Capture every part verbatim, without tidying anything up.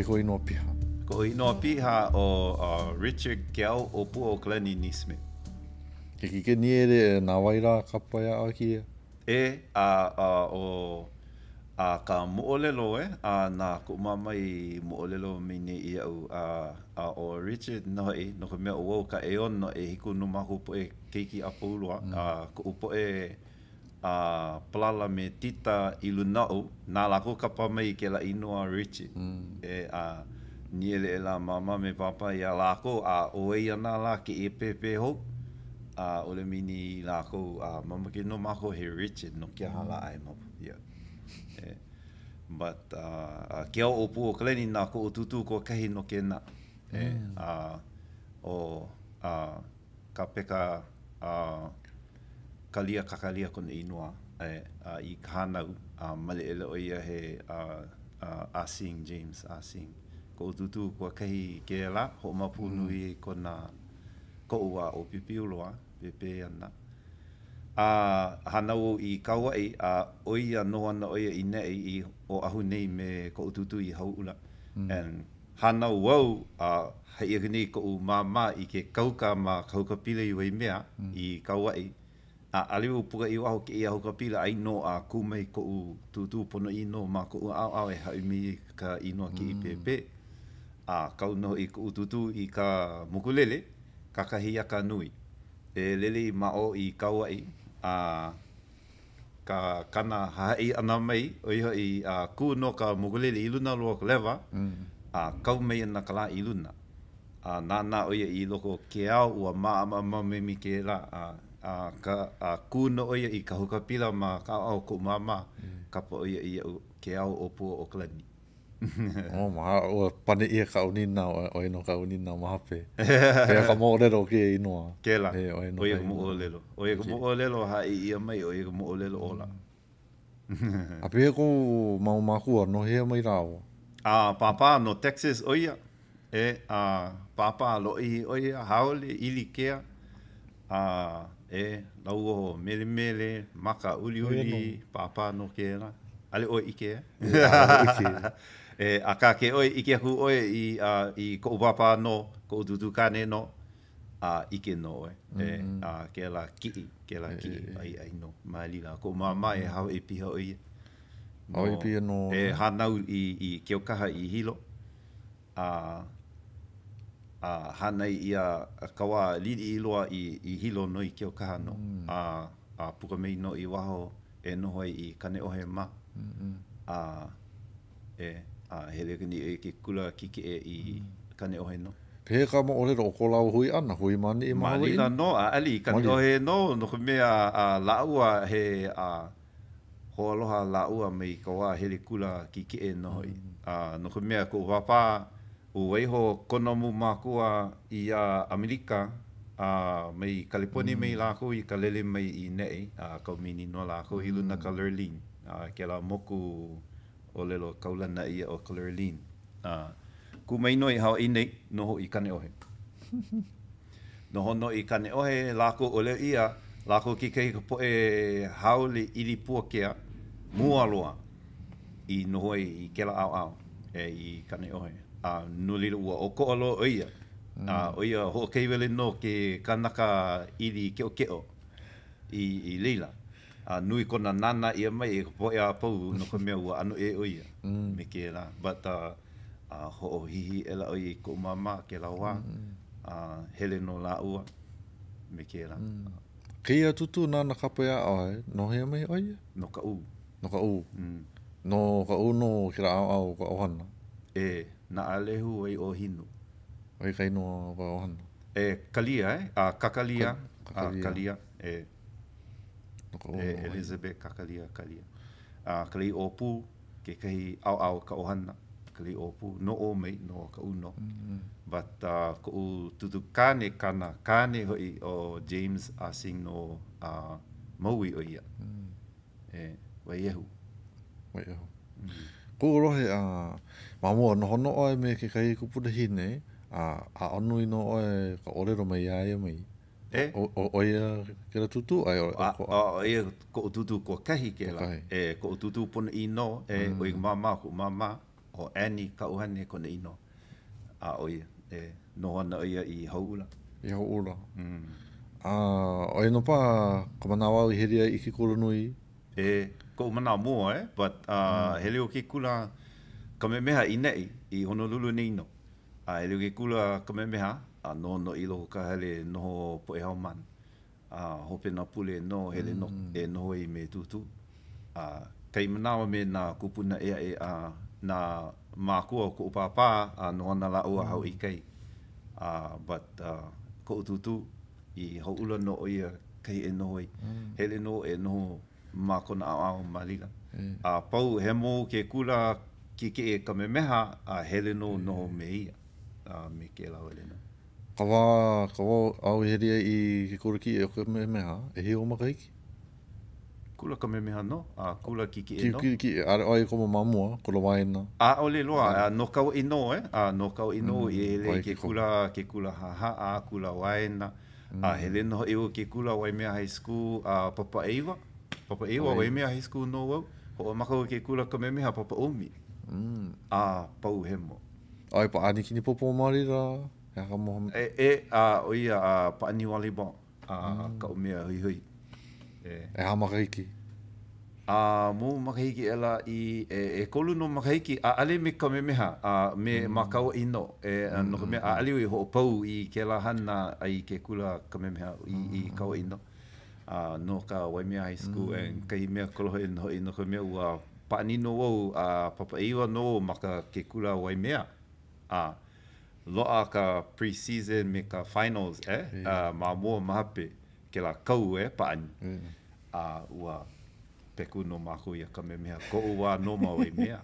ko inoa piha. Ko inoa piha o uh, Richard Keao Opu o Keao Nesmith. Ke ki ke niere nā waira kapaya a kia? E, a, a, o a ka mo'olelo e, a nā ko mamai mo'olelo mine i au a, a o Richard no e, no ka mea o wau ka e ono e hiku no mahu po e keiki a paulua, mm. a ko upo e a palala me tita i lunau, nā lako ka pamai ke la inoa Richard. Mm. E a niele e la mama me papa i a lako, a o e ana la ke e pepe hou, a ole mini lako, a mama ke no mako he Richard, no kia hala ai mapu, yeah. E, but uh, Keao Opu o Kaleni nā ko o tutu ko kahi no ke nā. E, mm. a, o a, ka peka a, kalia kakalia kona inua e, a, i kānau a male ele o ia he a, a, Asing James Asing. Ko o tutu ko kahi ke la, ho mapu nui mm. kona ko ua o pipiuloa, pepe ana. A hanau i Kauai a oia no ana oia i nei i o ahu nei me ko ututu i hauula. Mm. And hanau wau a hei ni ko u mama i ke kauka ma kauka pila i Waimea mm. i Kauai. A aliu puka i waho ke i kauka pila ai no a kumei ko u tutu pono i no ma ko u au au e hai mi ka inoa ki mm. i pepe. A kau no i ko ututu i ka mukulele, kakahi aka nui. E lele mao i Kauai. a ka kana hai ana mai o iho i a ku no ka mugulele i luna loa lewa mm. a kau mei na kala i luna a nana o i loko Keao ua maa ma ma me mi ke la a a ka a ku no o i ka hukapila ma ka au ko mama mm. ka po i i Keao Opu o Kalani. Oh, ma o pane ia ka unina o ino ka unina mahape. Pea ka mo'olelo ke inoa. Ke la, o ia ka mo'olelo. O ia ka mo'olelo hai ia mai, o ia ka mo'olelo ola. A pea ko mau makua, no hea mai rao? A papa no Texas o ia. E a papa lo i o ia, haole, ili kea. A e lau o mele mele, maka uli uli, papa no ke la. Ale o ike e? E, a ka ke oe, ike aku oe i, uh, i ko upapa no, ko ututu kane no, a uh, ike no oe. Mm -hmm. E, uh, ke la ki, ke la ki, e, e, ai ai no, mai lila. Ko mama e hau e piha oe. Hau e piha no. E hanau i, i keo kaha i hilo. A, uh, a uh, hanai ia kawa lili i loa i, i hilo no i keo kaha no. Mm. A, uh, a puka mei no i waho e noho i kane ohe ma. Mm -hmm. A, uh, e, a hele kani e ke kula kike e i mm. kane ohe no. Pea ka mo ole ro ko lau hui ana, hui mani e maha Mani la no, a ali kane ohe no, no ka mea a laua he a ho aloha laua mei kawa hele kula kike e no. Mm. A no ka mea ko wapa u weiho konomu makua i a Amerika, a mei California mm. mei lako i ka lele mei i nei, a kau mini no lako i luna ka Lurleen, a ke la moku olelo kaulana ia o Lurleen. Uh, ku mai no i hao i nei, noho i kane ohe. Noho no i kane ohe, lako ole ia, lako ki kei ka po e haole ili pua kea, mua loa, i noho i ke la au au, e i kane ohe. A uh, nulilo ua o ko alo o ia. Mm. Uh, o ia ho kei wele no ke kanaka ili keo keo i, i leila. Uh, nui kona nana ia mai e po e a pau no ka mea ua anu e o ia. Mm. Me ke la. But uh, uh, ho o hihi e la o i ko mama ke la wā. Mm. Uh, hele no la ua. Me ke la. Mm. Keia tutu nana kapea ai, no hea mai o ia? No ka u. No ka u. Mm. No ka u no kira au au ka ohana. E, na alehu ai o hinu. Oi kai no ka ohana. E, kalia eh? A kakalia. A kalia. E, e Elizabeth kakalia kalia. A kalei opu, ke kahi au au ka ohana. Kalei opu, no o mei, no ka uno. Mm -hmm. But uh, ko u tutu kane kana, kane hoi o James Asing no uh, maui o ia. Mm. E, waiehu. Waiehu. Mm. Ko rohe a uh, mamua no hono oe me ke kai kupuna hine, a a onu no oe ka olelo mai ai mai. E? O o o ia ke la tutu ai o ko o ia ko tutu ko kahi ke la. E ko tutu pona i no e o i mama ko mama o ani ka uhane kona ino. A oia, e noho ana oia i hauula. I hauula. Mm. Uh, oi no pa, ka manawa i heria i ki kura nui? E, ko mana mua eh, but uh, mm. hele o ke kula ka me meha i nei, i Honolulu nei no. A hele o ke kula ka me meha, a no no i loko ka hele noho po e hao man. A hope na pule no hele no, mm. e noho i me tutu. A kai manawa me na kupuna ea e a na mākua ko upapa a no ana la ua hau i kai. Uh, but uh, ko tutu i hau ula no oia kai e noho i. Mm. Hele no e noho mā kona au au malila. Mm. A pau he mō ke kula ki ke e ka me meha a hele no mm. noho me ia. A me ke lau ele no. Ka wā, ka wā au heria i ke kura ki e o ka me meha, e he o makahiki? Kula ka me meha no, a kula ki ke e no. Ki ki e, are oi ko mamua, ko la waina. A ole loa, a no kau i no eh, a no kau i no mm. i ele ke kula, ke kula haha, a kula waina. Mm. A hele no e o ke kula Waimea High School, a Papa Ewa. Papa Ewa, Waimea High School no wau. Ho makau ke kula ka me meha Papa Omi. Mm. A pau hemo. Ai pa ani kini popo mari ra. Ya ka mo. E e a oia a pa ani volleyball. A mm. ka umea hui hui. E e ha makahiki. A mo makahiki ela i e, e kolu no makahiki a ale me ka me meha a me mm. makau ino. E mm. no me a ale i ho pau i ke la hana ai ke kula ka me meha i, mm. i kau ino. Uh, no ka Waimea High School mm. and kai mea kolohe no i no ka mea ua paanino wau a uh, Papa Iwa no maka ke kula Waimea a uh, loa ka pre-season me ka finals eh yeah. uh, ma mua mahape ke la kou eh paani mm. a uh, ua peku no mako ia ka me mea ko ua no ma Waimea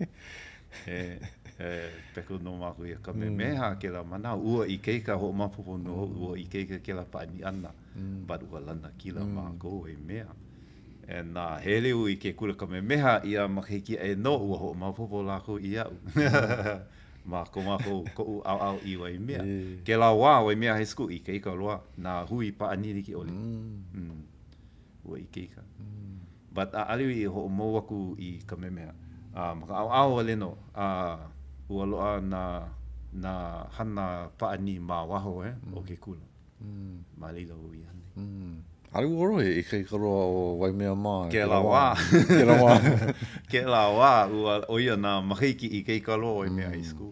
e e peku no mako ia ka me mea ke la mana ua i keika ho mapopo no mm. ua i keika ke la paani ana Mm. but ua lana kila mm. mako e mea. And uh, hele u i ke kula ka me meha ia makahiki e no ua ho mapopo lako i au. Mm. Mako mako ko u au au i Waimea. Yeah. Ke la wā Waimea High School i keika loa na hui pa aniri ki ole. Mm. Mm. Ua i keika. Mm. But uh, aliwi i ho mo waku i ka me meha. Uh, maka au au ale no. Uh, ua loa na, na hana pa ani ma waho eh, mm. o ke kula. Mm. Malila ui ane. Mm. Ari uro e i kei karoa o Waimea maa. Ke la wā. Ke la wā. Ke la wā ua oia na makahiki i kei karoa o Waimea High School.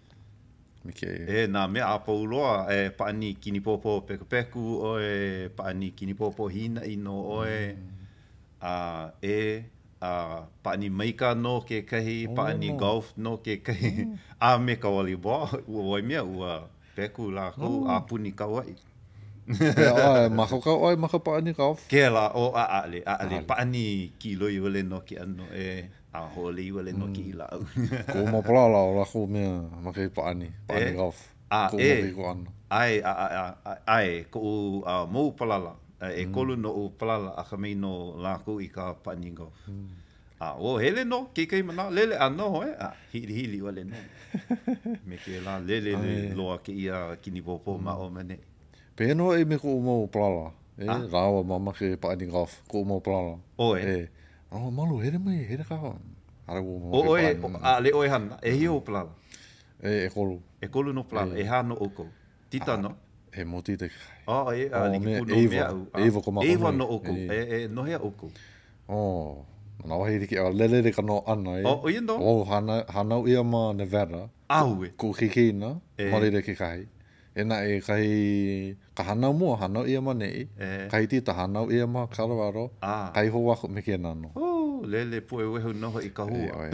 Mike. E nā mea a pauloa e paani kini popo peku peku o e paani kini popo hina ino o e mm. a e a paani maika no ke kahi, oh, paani no. golf no ke kahi. Mm. A me ka volleyball ua Waimea ua peku lako oh. a puni kawai. Ke ai maka ka ai maka paani ka. Ke la o a ale a ale paani kilo i wale no ki ano e a hole i wale no ki la. Ko mo pala la la ko me maka paani paani golf. A e ai a a ai ko a mo pala la e kolu no pala la akamai no la ko i ka paani golf. A o hele no ke kai mana lele ano e a hili hili wale no. Me ke la lele le loa ke ia kini popo ma o mane. Peno e me ko mo plala. E ah? Rawa mama ke paani golf ko mo plala. O e. E. Oh malu here mai here ka. Ara wo mo. O e a le o e han e hi o plala. E e kolu. E kolu no plala e ha no oko. Tita no. E mo tita. Oh e a ni ku no me au. Eva ko ma. Eva no oko. E e no he oko. Oh. Na wa hiri ki a lele ka no ana e. O indo. O hana hana ia ma Nevada. Au e. Ko kikina. Mari de kekahi. E na e kai ka hanau mua, hanau ia ma nei, e. Kai tita hanau ia ma Colorado, ah. Kai ho wako me kia nano. Oh, lele pue wehu noho i ka hua.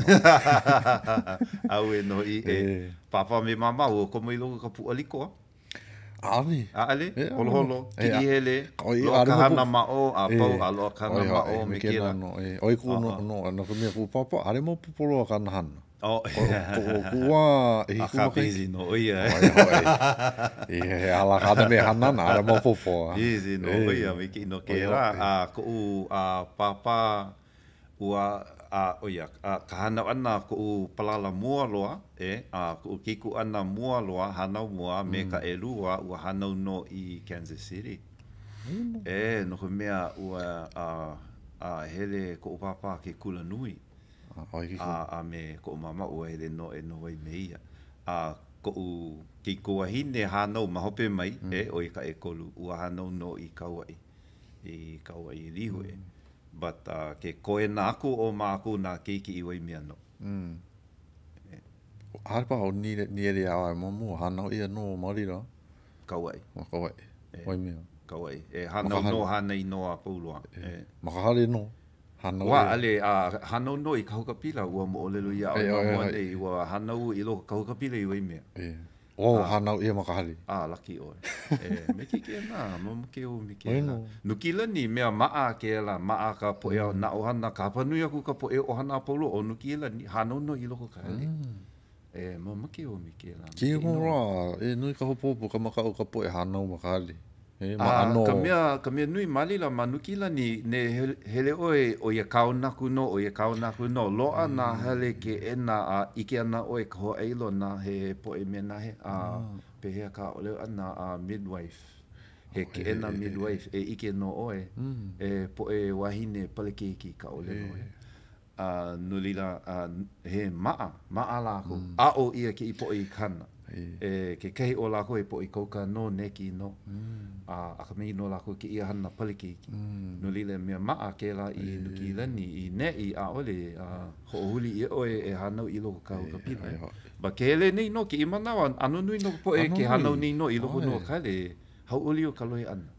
Au e noho i e. Papa me mama o komo i logo ka pu alikoa. Ali. Ali, holo holo, kiki hele, loa ka hana mao, a pau a loa ka hana mao me kia la. Oi ku no, no, no ka mea ku papa, are mo pupolo ka hana hana. Oh, ko kua e ku busy no ia. E ala kada me hanana ala mo popo. Busy no ia me ki no ke la a ko a papa ua a oia a kahana ana ko palala mua loa e a ko kiku ana mua loa hana mua me ka elua ua hana no i Kansas City. E no ko mea ua a a hele ko papa ke kula nui. a me ko mama o e no e no Waimea a ko ki ko hine hano mahope mai e o i ka e kolu ua hano no i kauai i kauai lihu e but uh, ke koe na aku o ma aku na keiki i Waimea no mm harpa o ni ni e a mo mo hano ia no marira kauai kauai Waimea kauai e hano no hanai no a pulua e makahali no hano wa ale a hano no i kauka pila ua mo olelo ia o mo le ua hano i lo kauka pila i Waimea e o hano ia makahali a laki o e me ki ke na mo ke o me ke na nukila ni me maa ke la maa ka po e na o hana ka panu ia ku ka po e o hana polo o nukila ni hano no i lo ka hali e mo me ke o me ke la ki mo ra e nui ka hopo ka maka o ka po e hano makahali e ma ano ka mea ka mea nui mali la manukila ni ne hele oe o ia kao naku no o ia kao naku no loa na hele ke ena a ike ana oe ka hoa eilo na he po e mea nahe a pehea ka ole ana a midwife he ke ena midwife e ike no oe e po e wahine palekeki ka ole no e a nulila he maa maa lako a o ia ke ipo i kana e ke kehi o lako e po i kauka no neki no a akamai no lako ke ia hana palekeki no lile mea maa ke la i nuki lani i ne i a ole a ho'ohuli i oe e hanau i loko kau ka pila ba ke hele nei no ke i manawa anu nui no po e ke hanau nei no i loko no kale hau uli o kaloi ana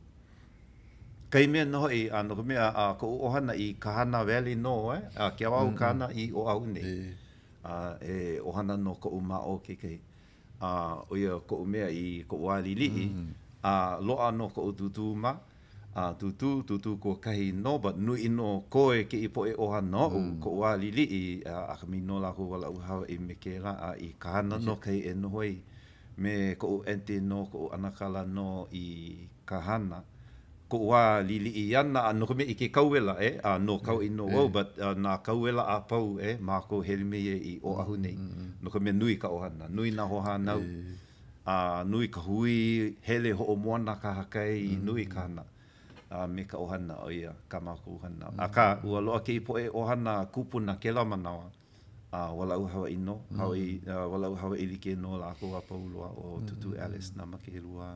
kai mea noho i a no mea a ko ohana i Kahana Valley no e a ke awau kana i o au nei a e ohana no ko uma o ke kei a o ia ko mea i ko wali li a loa no ko tutu ma a tutu tutu ko kahi no but nui no koe ke ipo e oha no ko wali li i a kami no la ko wala uha i me ke la a i Kahana no kai e no hoi me ko ente no ko anakala no i Kahana ko wa lili i ana no me i ke kauela e a no kau i no o but na kauela a pau e ma ko helme i o ahu nei no me nui ka ohana nui na ho hanau a nui ka hui hele ho o moana ka hakai nui kana a me ka ohana o ia ka maku hana a ka ua loa ke ipo e ohana kupuna ke la manawa a wala u hawa ino hawa i wala u hawa i like no la ko a pau loa o tutu Alice na make lua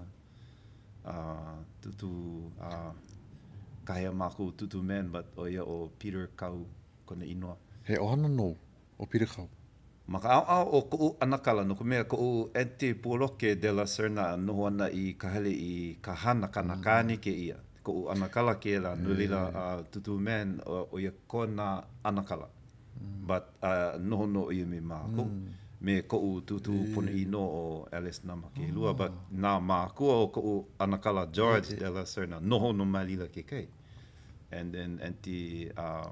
Uh, tutu uh, kahea maku tutu man but o ia o Peter Kau kona inoa he ohana no o Peter Kau maka au au o ko anakala no ko mea ko ente poloke de la serna no ana i kahele i kahana kana kani ke ia ko anakala ke la no lila uh, tutu man o, o ia kona anakala but uh, no no i me mako me ko tutu pone ino o Alice nama ke lua but na ma ko ko anakala George de la Serna noho no malila ke kai and then anti uh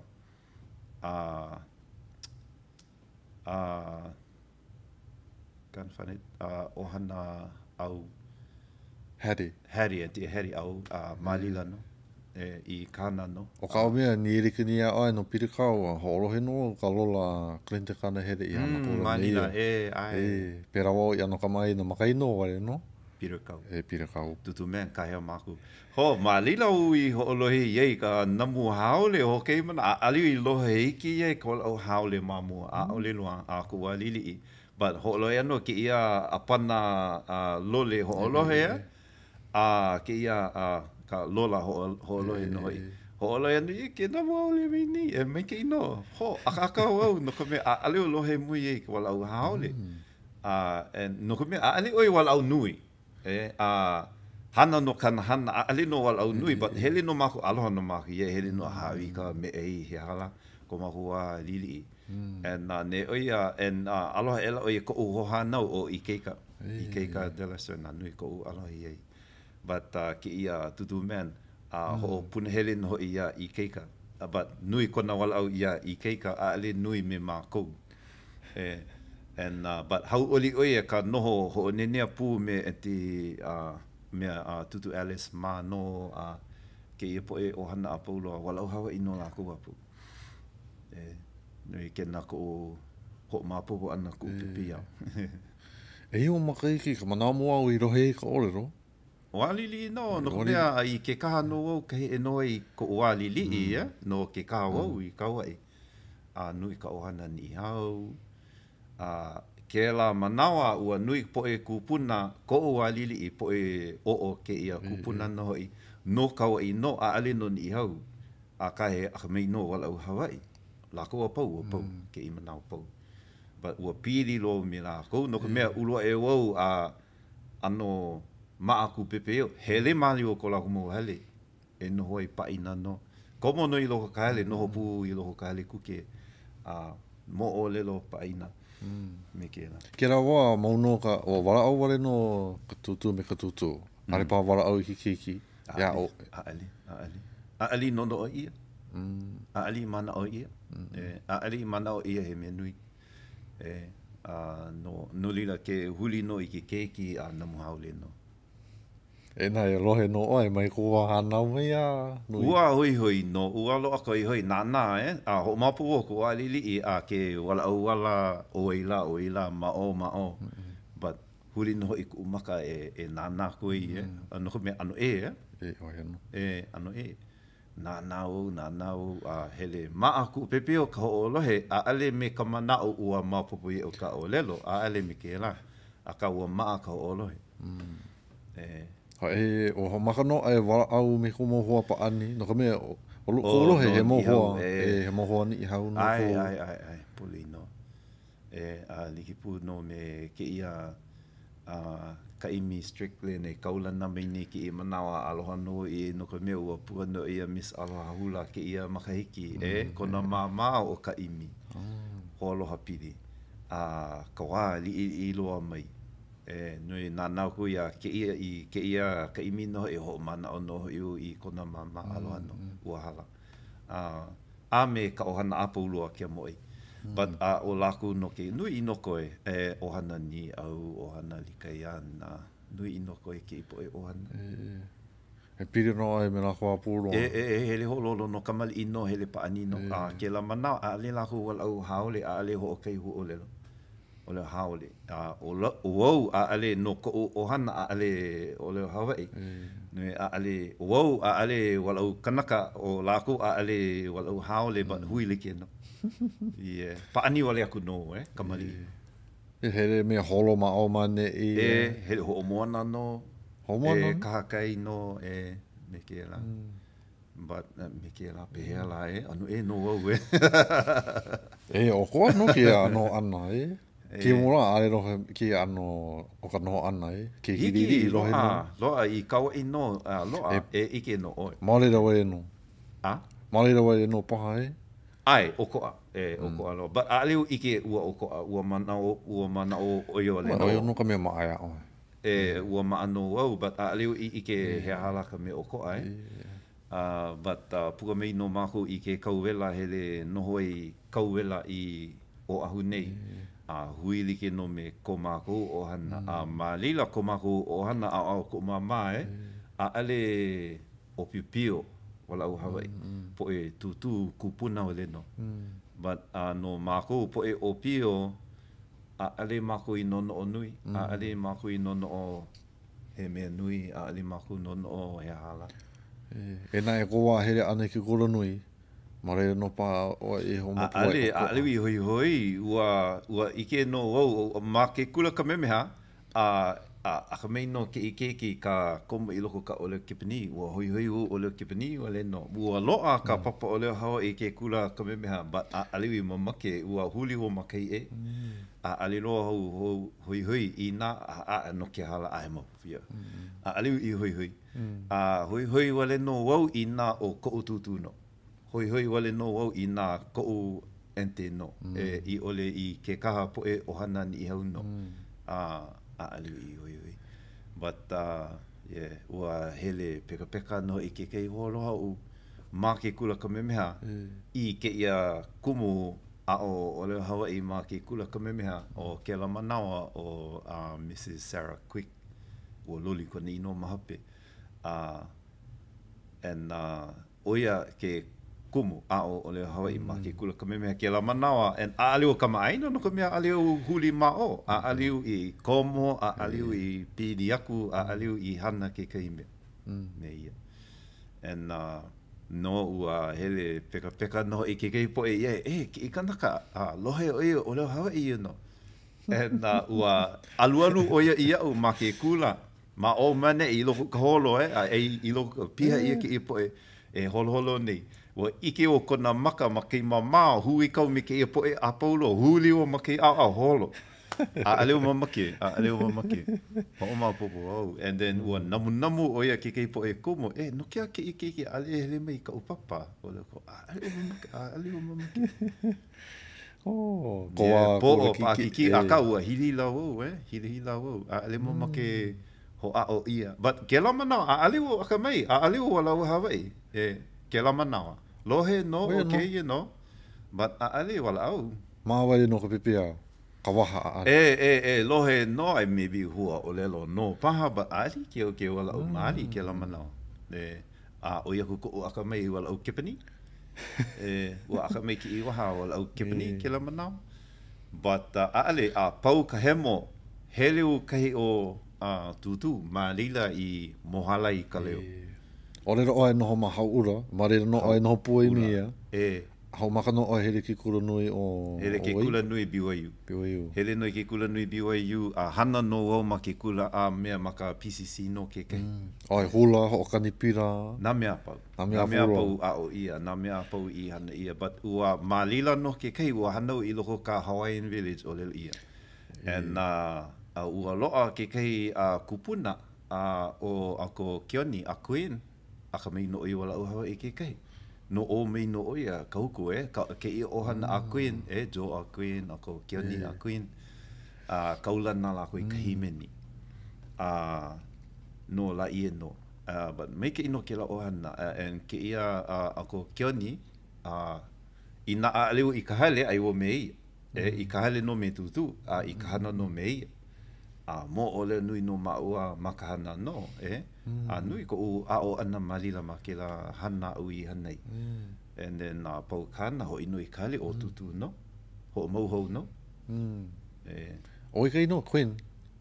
uh uh kan fanit uh ohana au Harry Harry anti Harry au uh, malila no e i kana no o ka mea ni rikini a ai no Peter Kau ho rohe no ka lola klente kana here i ana mm, manila e ai e pera wo i ana kamai no makai no wale no Peter Kau e Peter Kau tutu men ka hea maku ho malila ui ho lohe ye ka namu haole ho ke mana ali i lohe iki ye ko o haole mamu a ole lo a ku walili but ho lohe no ki ia apana uh, lole ho lohe a ki ia uh, ka lola ho ho lohe no ho lohe ni ke namu ole ni e me ke no ho aka o no ko me ali lohe mu ye ko wala haole a and no ko me ali oi wala nui e a hana no kana hana ali no wala nui but hele no mako aloha no mako ye hele no hawi ka me e he hala ko ma hua lili and uh, ne oia and uh, aloha ela oia ko ho hana o ikeika ikeika de la serna nui ko aloha ye but uh, ki ia tutu man a uh, ho pun hele no ia ikeika uh, but nui kona wala au ia ikeika ali nui me mako e and uh, but how oli oia ka noho ho nenia pu me eti uh, me uh, tutu Alice ma no uh, ke ia po e ohana a pauloa wala hawa ino la ko apu e noi ke na ko ho ma po ana ku pia e o makahiki ka mana mo au i rohe ka olelo walili no no ko mea i ke kaha no o ke e no i ko walili i no ke kaha o i kawa i a nui ka ohana ni hau, a ke la manawa ua nui po e kupuna ko o alili i po e o o ke ia kupuna no hoi no kau i no a ale no ni hau a ka he akamai no wala u Hawaii lakou a pau a pau ke i manau pau but ua pili lo me lakou no ka mea ulua e wau a ano maaku pepe o hele mali o ko lakou mo hale e no hoi pa ina no komo no i loko ka hale no pu i loko ka hale kuke a mo o lelo pa ina me ke la. Ke la wa mauno ka o wala au wale no ka tutu me ka tutu. Mm. Are pa wala au i ki ki. Ya o. A ali, a ali. A ali no no o ia. Mm. A ali mana o ia. Mm. E, a ali mana o ia he me nui. E, a no, no lila ke huli no i ki keiki a namu haole no. E nā e rohe no oe mai kua hanau mai a nui. Ua hoi hoi no, ua loa koi hoi nā nā e, a ho mapu o kua lili i a ke wala au wala o ila o ila ma o ma o. Mm -hmm. But huli no i ku umaka e, e nā nā koi e, mm -hmm. ano ko me ano e e. E oe ano. E ano e. Nā nā o, nā nā o, a hele maa ku pepe o ka ho o lohe, a ale me ka mana o ua mapupu i o ka o lelo, a ale me ke la, a ka ua maa ka ho o lohe. Mm. E... E o ho makano ai wala au me ko mo hoa pa ani no ka me o lo ko lo he mo hoa e he mo hoa ni hau no ai ai ai ai polino e a liki pu no me ke ia a ka imi strictly ne kaula na me ni ki manawa aloha no i no ka me o pu no ia miss aloha hula ke ia makahiki e kona mama o ka imi ho aloha pili a ka wa li i loa mai e nui nā nau ku ia ke ia i ke ia ka imi no e ho mana o no iu i kona mama aloha no ua hala a a me ka ohana apa ulua kia moi but a o lakou no ke nui ino koe e ohana ni au ohana likai ana nui ino koe ke ipo e ohana e piri no ai me lakou apuro e e e hele hololo no kamali ino hele pa anino a ke la mana a le lakou wal au haole a le ho kai hu olelo o le haole a o lo o a ale no ko o hana a ale o le Hawaii ne a ale o a ale wala o kanaka o lakou a ale wala o haole but hui le ke no yeah pa ani wale aku no eh kamali e hele me holo ma o mane i e hele ho moana no ho moana e kakai no e me ke la but me ke la pe la e anu e no o e e o ko no ke ano ana e Ki mora ale rohe ki ano o ka noho ana e. Ki hiriri rohe no. Loa i kaua i no, loa e ike no oe. Maole rawa e no. A? Maole rawa e no paha e. Ai, o koa. E, o koa loa. But a leo ike ua o koa, ua mana o, ua mana o oio le no. Oio no ka mea maaya oe. E, ua maano au, but a leo i ike he hala ka mea o koa e. But puka mei no mako i ke kauwela hele noho i kauwela i o ahu nei. A hui like no me ko mākou o hana. Mm. A malila ko mākou o hana a au ko mama e. Mm. A ale o piupio wala au Hawaii. Mm. Po e tutu kupuna o leno. Mm. But a no mākou po e o pio a ale mākou i nono o nui. Mm. A ale mākou i nono o he mea nui. A ale mākou nono o he hala. E, e nā e koa here ane ki koro nui. Mare no pa o e ho mo pa ale ale wi hoi hoi ua ua ike no o ma ke kula ka memeha a a a ka mei no ke ike ki ka komo i loko ka ole kipani ua hoi hoi o ole kipani ole no ua loa ka papa ole hawa i ke kula ka memeha but a ale wi mamake ua huli o makai e a ale loa ho hoi hoi i na a no ke hala ai mo fia a ale wi hoi hoi a hoi hoi wale no wau i na o ko tutu no hoi hoi wale no au i nā ko'u ente no. Mm. E, I ole i ke kaha po e ohana ni i hau no. Mm. A, a alu i hoi hoi. But, uh, yeah, ua hele peka peka no i ke kei holoha u mā ke kula ka memeha mm. i ke ia kumu a o ole Hawaii mā ke kula ka memeha o ke la manawa o uh, Missus Sarah Quick o loli ko ni no mahape. Uh, and uh, oia ke kumu a o ole Hawaii mm. ma ke kula ka memeha ke la manawa and a alio ka maaina no ka mea alio huli ma o a alio i komo a alio i pidi aku a alio i hana ke kaime mm. me ia and uh, no ua hele peka peka no i ke kei po e e e i kanaka a lohe o ia o leo Hawaii no and uh, ua alu alu o ia ia o ma ke kula ma o mane i lo ka holo e a e i lo piha ia ke i po e e holo holo nei ua ike o kona maka ma ke mama hui kau me ke i po e a paulo huli o ma ke a a holo a aleo mamake a aleo mamake ho o ma popo oh and then ua namu namu o ia ke ke po e kumu e no kia ke i ke ke ale hele mai ka upapa o le ko a aleo mamake a aleo mamake oh ko yeah, a po ko o pa kiki a ka ua hili la o eh hili hili la o a aleo mamake ho a o ia but ke la mana a aleo akamai a aleo wala o Hawaii e ke la mana lohe no o ke ye no but a aleo wala au ma wai no ko pipia ka waha a E, e, e, lohe no ai maybe hua o lelo no paha ba ali ke o ke wala o mali ke la mana. E, a o ia kuko o akamai wala o kipani. E, o akamai ki i waha wala o kipani ke la mana. But uh, a ale, a pau ka hemo, hele o kahi o uh, tutu, ma lila i mohala i ka leo. O lero oe noho ma hau ura, ma lero no oe noho pua i mia. E, hau maka no oe hele ki kura nui o hele ke kula nui B Y U. B Y U. Hele nui ke kula nui B Y U, a hana no wau ma ke kula a mea maka P C C no ke kei. Mm. Oe hula, ho kani pira. Nā mea pau. Nā mea, nā mea pau a o ia, nā mea pau i hana ia. But ua mā lila no ke kei, ua hanau i loko ka Hawaiian village o lelo ia. Yeah. And uh, uh, ua loa ke kei a uh, kupuna uh, o ako kioni, a queen, a ka mei no i wala au hawa i ke kei. No o mei no o ia, ka huku e, ka, ke i ohana mm. a queen, e, jo a queen, ako kioni yeah. a queen, uh, kaulana la koe mm. kahimeni. Uh, no la i e no. Uh, but me ke ino ke la ohana, uh, and ke ia uh, ako kioni, uh, i na a leo i kahale ai o mei, mm. e, i kahale no me tutu, uh, i kahana no mei, uh, mo ole nui no maua makahana no, eh? Mm. A nui ko u a o ana malila ma ke la hana ui hanei. Mm. And then uh, pau kana ho ino i kahale o tutu no, ho mauhou no. Mm. Eh, o i kei no, Queen?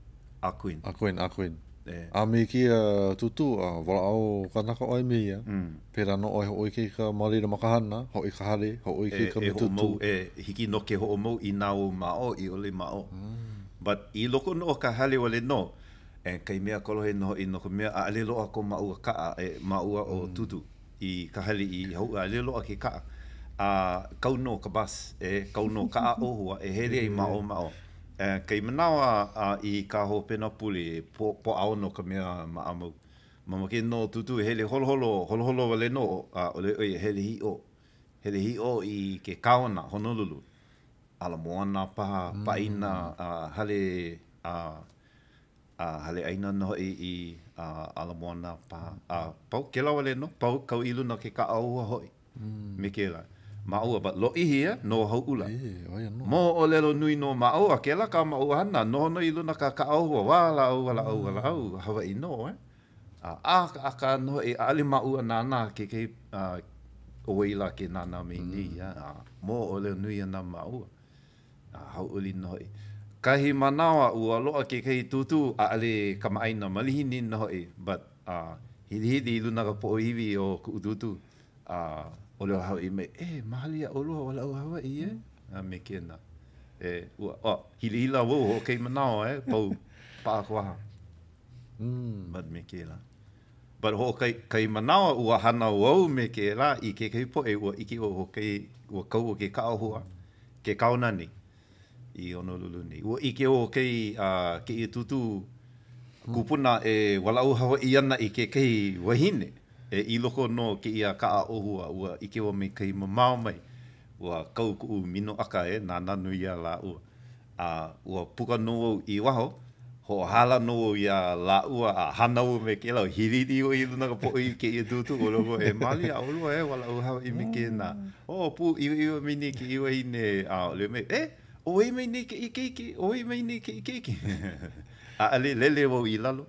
A Queen. A Queen, a Queen. Eh. A me ki a tutu, a wala au kanaka oi mea, mm. pera no oi ho i kei ka malira makahana, ho i kahale, ho i kei ka e, e me tutu. Mau, e hiki no ke ho mau i nao mao, i ole mao. Mm. But i loko no ka hale ole no, e kai mea kolohe no i no ko mea a ale loa ko maua kaa, e maua o mm. tutu, i ka hale i hau a ale loa ke kaa. A kau no ka bas, e kau no kaa ohua, e hele i mao mao. Uh, kei manawa uh, i ka ho pena puli po, po ao no ka mea maamau. Mama ke no tutu hele holo holo, holo holo wale no, uh, ole oi hele hi o. Hele hi o i ke kaona, Honolulu. Ala moana paha, mm. paina, uh, hale, uh, uh, hale aina no i, i uh, ala moana paha. Uh, pau, ke la wale no, pau kau ilu na ke ka aua hoi. Mm. Me ke la. Maua, but lo ihia no hau ula. E, oia no. Mo o lelo nui no maua, ke la ka maua hana, no no ilu na ka ka aua, wala au, wala au, wala au, hawa i no, eh. A a ka no e ali maua nana ke ke uh, o ila ke nana me ni, mm. ya. Mo o lelo nui na maua. A hau uli no e. Kahi manawa ua loa ke kei tutu a ali kamaina malihini no e, but uh, hili hili ilu na ka po iwi o ku tutu. Uh, o leo hau i me, e, mahali a olua wala au hawa i e? A me kena. E, ua, o, hili hila wau, o kei manao, e, pau, paa kuaha. Mm. But me ke la. But ho kai, kai manao ua hana wau me ke la, i ke kei po e ua iki o ho kei, ua kau o ke kao hua, ke kao nani, i Honolulu ni. Ua iki o kei, uh, ke i tutu kupuna e wala au hawa i ana i ke kei wahine. E i loko no ke ia kaa ohua, ua ike wa me kei mamao mai, ua kau ku mino aka e, nā nanu ia la ua. A ua puka no i waho, ho hala no ia la ua, a hana ua me ke lau, hiriri o i luna ka po i ke ia tutu, o loko e mali a olua e, wala au hawa i me ke nā. O pu iwa iwa mini ke iwa i ne, a le me, e, o e mei ne ke i keiki, o e mei ne ke i keiki. A ale lele wau i lalo.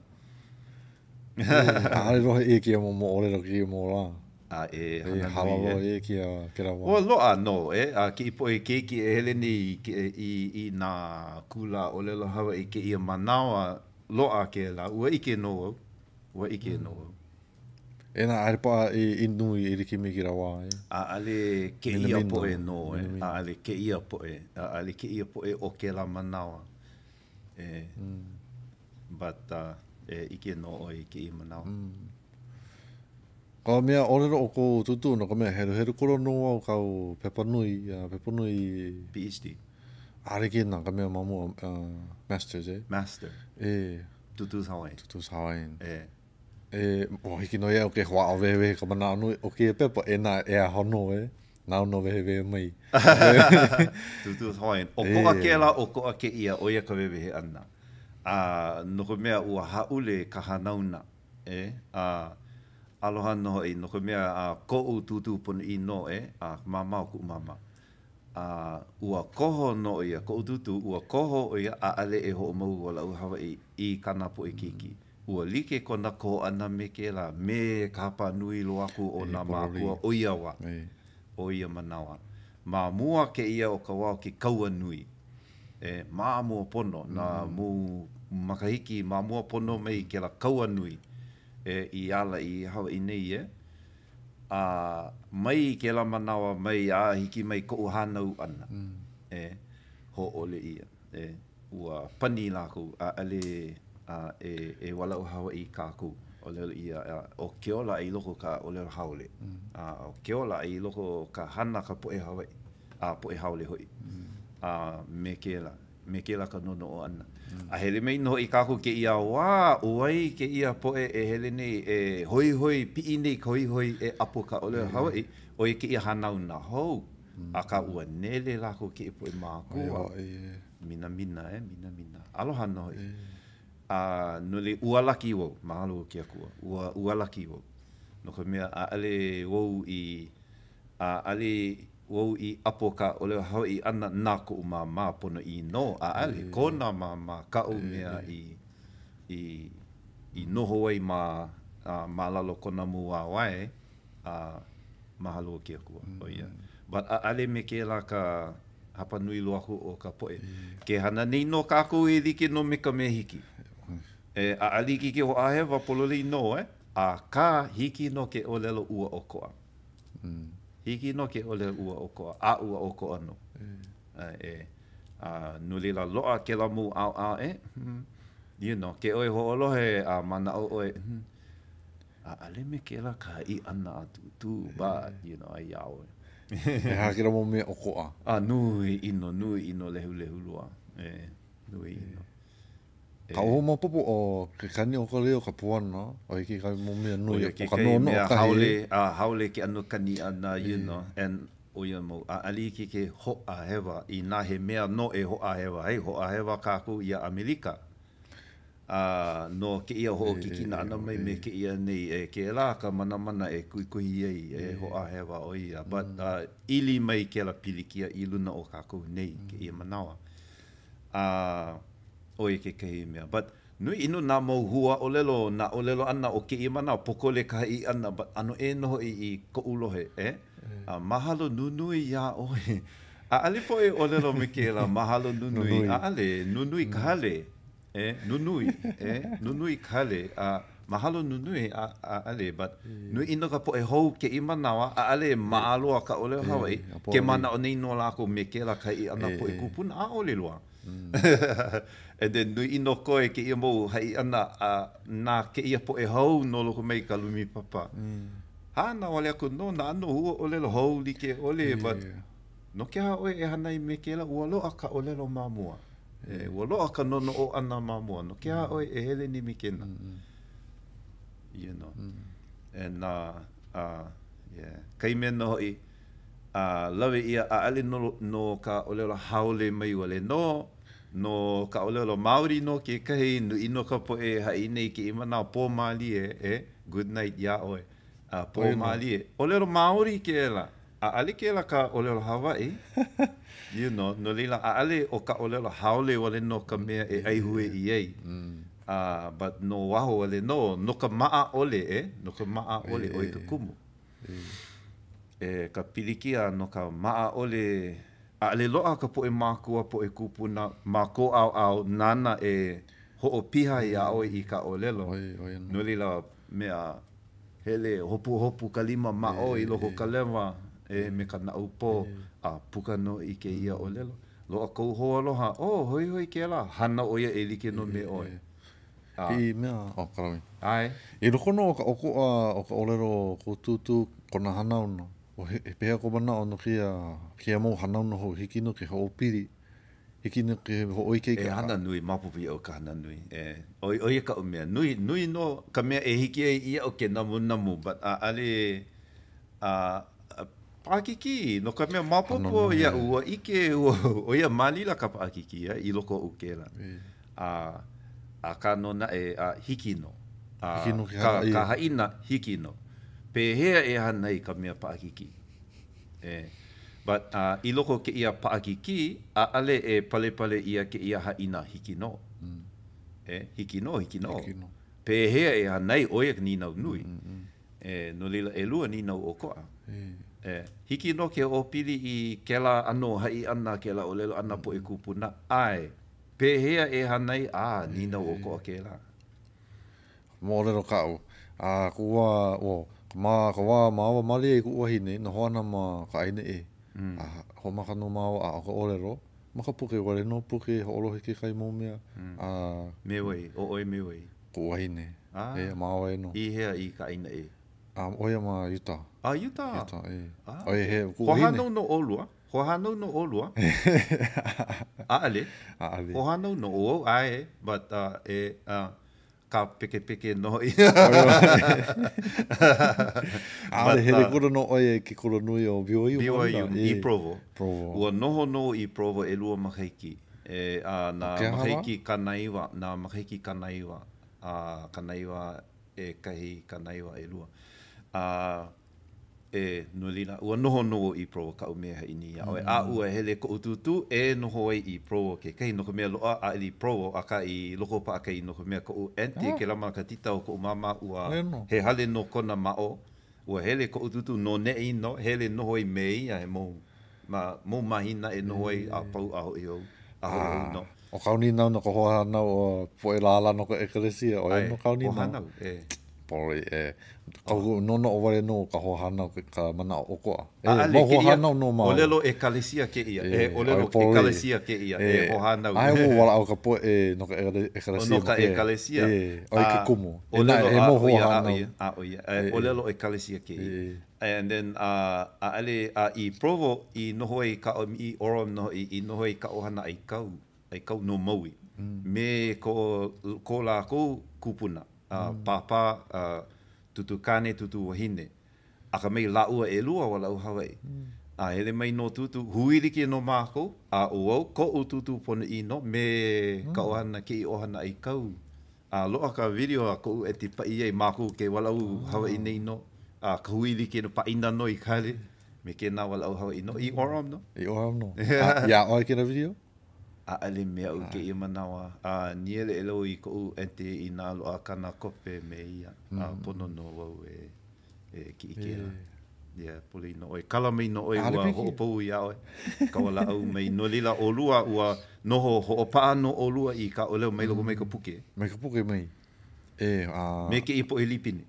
A ale rohe e kia mo mo orero kia mo la. A e hana e halalo e kia kera wā. O loa no e, a ki po e keiki e hele ni i, i nā kula o lelo hawa i ke ia manawa loa ke la, ua ike no au, ua ike no au. E nā arepa i inui i riki mi ki rawa, e. A ale keia poe no, e. A ale keia poe. A ale keia poe o ke la manawa. E, Mm. but, uh, e ike no o i ke i manawa. Mm. Ka mea orero o ko tutu no ka mea heru heru koro no au kau pepanui, uh, pepanui... P H D. Are ki nā ka mea mamu uh, masters, e. Master. E, Tutu's Hawaiian. tutu's Hawaiian. E. E, o hiki no ia o ke hoa o wehe wehe ka mana anui, o ke pepa e nā e a hono, e. Nā no wehe wehe mai. Tutu's Hawaiian. O koa ke la, o koa ke ia, o ia ka wewehe ana. A, no ko mea ua haule ka hanauna. E, a, aloha no e, no ko mea a ko u tutu puna i no e, a mama o ku mama. A, ua koho no ia, ko u tutu, ua koho o ia, a ale e ho mau o lau Hawaii i kana po e kiki. Ua like kona ko ana me ke la, me kapa nui lo aku o na mākua o ia wa. O ia manawa. Ma mua ke ia o ka wao ki kaua nui. E, mā mua pono, na mu makahiki, mā mua pono mei ke la kaua nui. E, i ala i Hawaii nei e. A, mai ke la manawa mai a hiki mai ko hanau ana. Mm. E, ho ole ia. E, ua pani lakou, a ale a, e, e wala o Hawaii kakou. O lelo ia, a, o keola i loko ka o lelo haole. Mm. A, o keola i loko ka hana ka poe Hawaii. A, poe haole hoi. Mm. A, me ke la. Me ke la ka nono o ana. Mm. A hele mei no i kakou ke ia wā, uai ke ia poe e hele nei e hoi hoi, pi nei ka hoi hoi e apo ka o lelo mm. Hawaii. O i ke ia hanau na hou. Mm. A ka ua nele lako ke i poe mākua. Mina mina e, mina mina. Aloha no hoi. Mm. A no le ua laki wau, Mahalo ki akua, ua, ua laki wau. No ka mea a ale wau i, a ale wau i apo ka o leo Hawaii ana nā ko u mā mā pono i no, a ale, kona mā mā ka o mea i, i, i noho ai mā, a, mā lalo kona mua wae, a Mahalo ki akua, o ia. But a ale me ke la ka hapa nui loaku o ka poe. Ke hana nei no kākou e like no me ka me hiki. E, a aliki ke ho ahewa pololi no, eh? A ka hiki no ke olelo ua okoa. Mm. Hiki no ke olelo ua okoa. A ua okoa no. Mm. Uh, e, a nulila loa ke la mu au au, eh? Mm. You know, ke oe ho olohe a mana o oe. Mm. A ale me ke la ka i ana atu tu, but, you know, ai au. E hakira mo me okoa. A nui ino, nui ino lehu lehu lua. E, nui ino. Ka oho mo popo o ke kani o ka leo ka puana, o i ke kai mo mea nui, o ka nono o ka haole, a haole ke anu kani ana, you know, and o ia mo, a ali ki ke ho a hewa, i nā he mea no e ho a hewa, hei ho a hewa kākou ia Amerika. A no ke ia ho ki kina ana mai me ke ia nei, e ke la ka mana mana e kui kui ei, e ho a hewa o ia, but uh, ili mai ke la pilikia i luna o kākou nei, ke ia manawa. A... Uh, oi ke kehi mea. But nui inu nā mau hua o lelo, nā o lelo ana o ke i mana, pokole ka i ana, but ano e noho i, i ko ulohe, eh? Mm. Uh, mahalo nunui ia oe. A ale po e o lelo me ke la, mahalo nunui. nunui. A ale, nunui mm. kahale. Eh? Nunui. eh? Nunui kahale. Uh, mahalo nunui a, a ale, but mm. nui ino ka po e hou ke i manawa, a ale maaloa ka o leo Hawaii, mm. ke mana o nei no lako me ke la ka i ana mm. po e kupuna, a ole loa. Mm. And then nui ino koe ke ia mou hai ana a nā ke ia po e hau no loko mei ka lumi papa. Mm. Hana wale aku no na ano hua o lelo hau li ke ole, yeah, but yeah. No ke ha oe e hanai me ke la ua loa ka o lelo mamua. Yeah. E, ua loa ka nono o ana mamua. No ke ha oe e hele ni mi kena. Mm -hmm. You know. Mm. And uh, uh, yeah. Kai me no i uh, lawe ia a ale no, no ka o lelo haole mai wale no. No ka olelo Maori no ke kahi no ino ka po e hai nei ke imana po mali e, e good night ya oe. A po mali e. Olelo Maori ke la. A ale ke la ka olelo Hawaii. You know, no lila a ale o ka olelo haole wale no ka mea e aihue i ei. Mm. Uh, but no waho wale no, no ka maa ole e, no ka maa ole e, o i ka kumu. E, e ka pilikia no ka maa ole... A le loa ka po e mākua po e kupuna, māko au au nana e ho o piha i a oe i ka olelo. Oi, oi, no. Nuli la mea hele hopu hopu kalima mao i loko kalewa e me ka nau po a puka no i ke ia olelo. Lo a kou hoa aloha, oh, hoi hoi ke la, hana oia e like no me oe. I mea, o karami. Ai. I roko no o ka oko a o ka olelo ko tutu kona hanau no. O he, he pehea ko mana o no kia, kia mo hanau no ho hiki no ke ho opiri. Hiki no ke ho hooikaika. E hana nui, mapupi o ka hana nui. E, oi, oi ka o mea, nui, nui no ka mea e hiki e ia o ke namu namu, but a uh, ale, a, uh, paakiki, no ka mea mapopo ia ua ike ua, o ia malila ka paakiki, ia, i loko o ke la. A, a ka nona e a hikino. A, hikino ke ka, hana ia. ka haina hikino. Pehea e hana i ka mea paakiki. E, but uh, i loko ke ia paakiki, a ale e pale pale ia ke ia haina hikino. Mm. E, hikino, hikino. hikino. Pehea e hanai oia ninau nui. Mm, mm, mm. E, no lila e lua ninau o koa. Mm. E, hikino ke o pili i ke la ano hai ana ke la olelo ana po e kupuna. Ai. Pehea e hanai, a, ninau o koa ke la. Mo lero kau. A kua, o, ma, kawa maawa mali e kua hine, na hoana ma ka aine e. Mm. A, ho maka no maawa a ka olero. Maka puke wale no puke, ho olohe ke kai mo mea. Mm. A, mewei, o oi mewei. Kua hine. Ah. E, maawa e no. I hea i ka aine e. A, oia ma Utah. Ah, Utah? Utah, e. Ah, oia he, kua hine. Hohanau no olua. Hohanau no olua. Aale. Aale. Hohanau no o, ae. But, uh, e, uh, ka peke peke no i. Aale, hele kura no oia ke kura nui o B Y U. B Y U, i Provo. Provo. Ua noho no i Provo e lua makahiki. E, uh, na makahiki kanaiwa, na makahiki kanaiwa. Uh, kanaiwa e kahi kanaiwa e lua. Uh, e nulina, ua noho no i Provo ka umea haini ia. Mm. A ua hele ko ututu e noho ai i Provo ke kahi no ka mea loa a ili Provo a ka i loko pa a kai no ka mea ko u enti ah. Ke lama ka tita o ko umama ua Leno. He hale no kona mao. Ua hele ko ututu no nei no, hele noho i mei a he mou. Ma, mou mahina e noho ai a pau aho i au. Aho i au no. O kauni nau no ka hoa nau o po e lala no ka ekalesia. O e no kauni nau. Hoa nau, e. Pori, e. Kau no no o wale no ka hoa nau ka mana o koa. E, mo hoa nau no mau. Olelo e kalesia ke ia. E, olelo e kalesia ke ia. E, hoa nau. Ai mo wala au ka po e no ka ekalesia. O no ka ekalesia. E, o i ke kumu. Olelo e mo hoa nau. A o ia. Olelo e kalesia ke ia. And then, uh, a ale, uh, i Provo, i noho e ka o i orom no, i, i noho e ka ohana ai kau. Ai kau no maui. Mm. Me ko, ko lakou kupuna. Uh, mm. Papa, uh, tutu kane, tutu wahine. Akamai laua e lua wala u Hawaii. Mm. A hele mai no tutu, huiriki no mākou, a uau, ko u tutu pona ino, me mm. ka ohana ke i ohana ai kau. A loa ka video a ko u e te pai ai mākou ke wala u oh. Hawaii nei no. A ka huiriki no paina no i kare. Me ke nā wala u Hawaii no. I oram no. I oram no. Ia oi ke na video? A ale mea u ke ia manawa. A niele e lau i ko u ente i nā loa kana kope me ia. A pono no wau e, e ki ike la. Ia, puli no oi. Kala mei no oi ua hoopou i aoi. Kawala au mei no lila o lua ua noho hoopaa no o lua i ka o leo mei loko mei ka puke. Mei ka puke mei. E, a... Me ke ipo e lipine.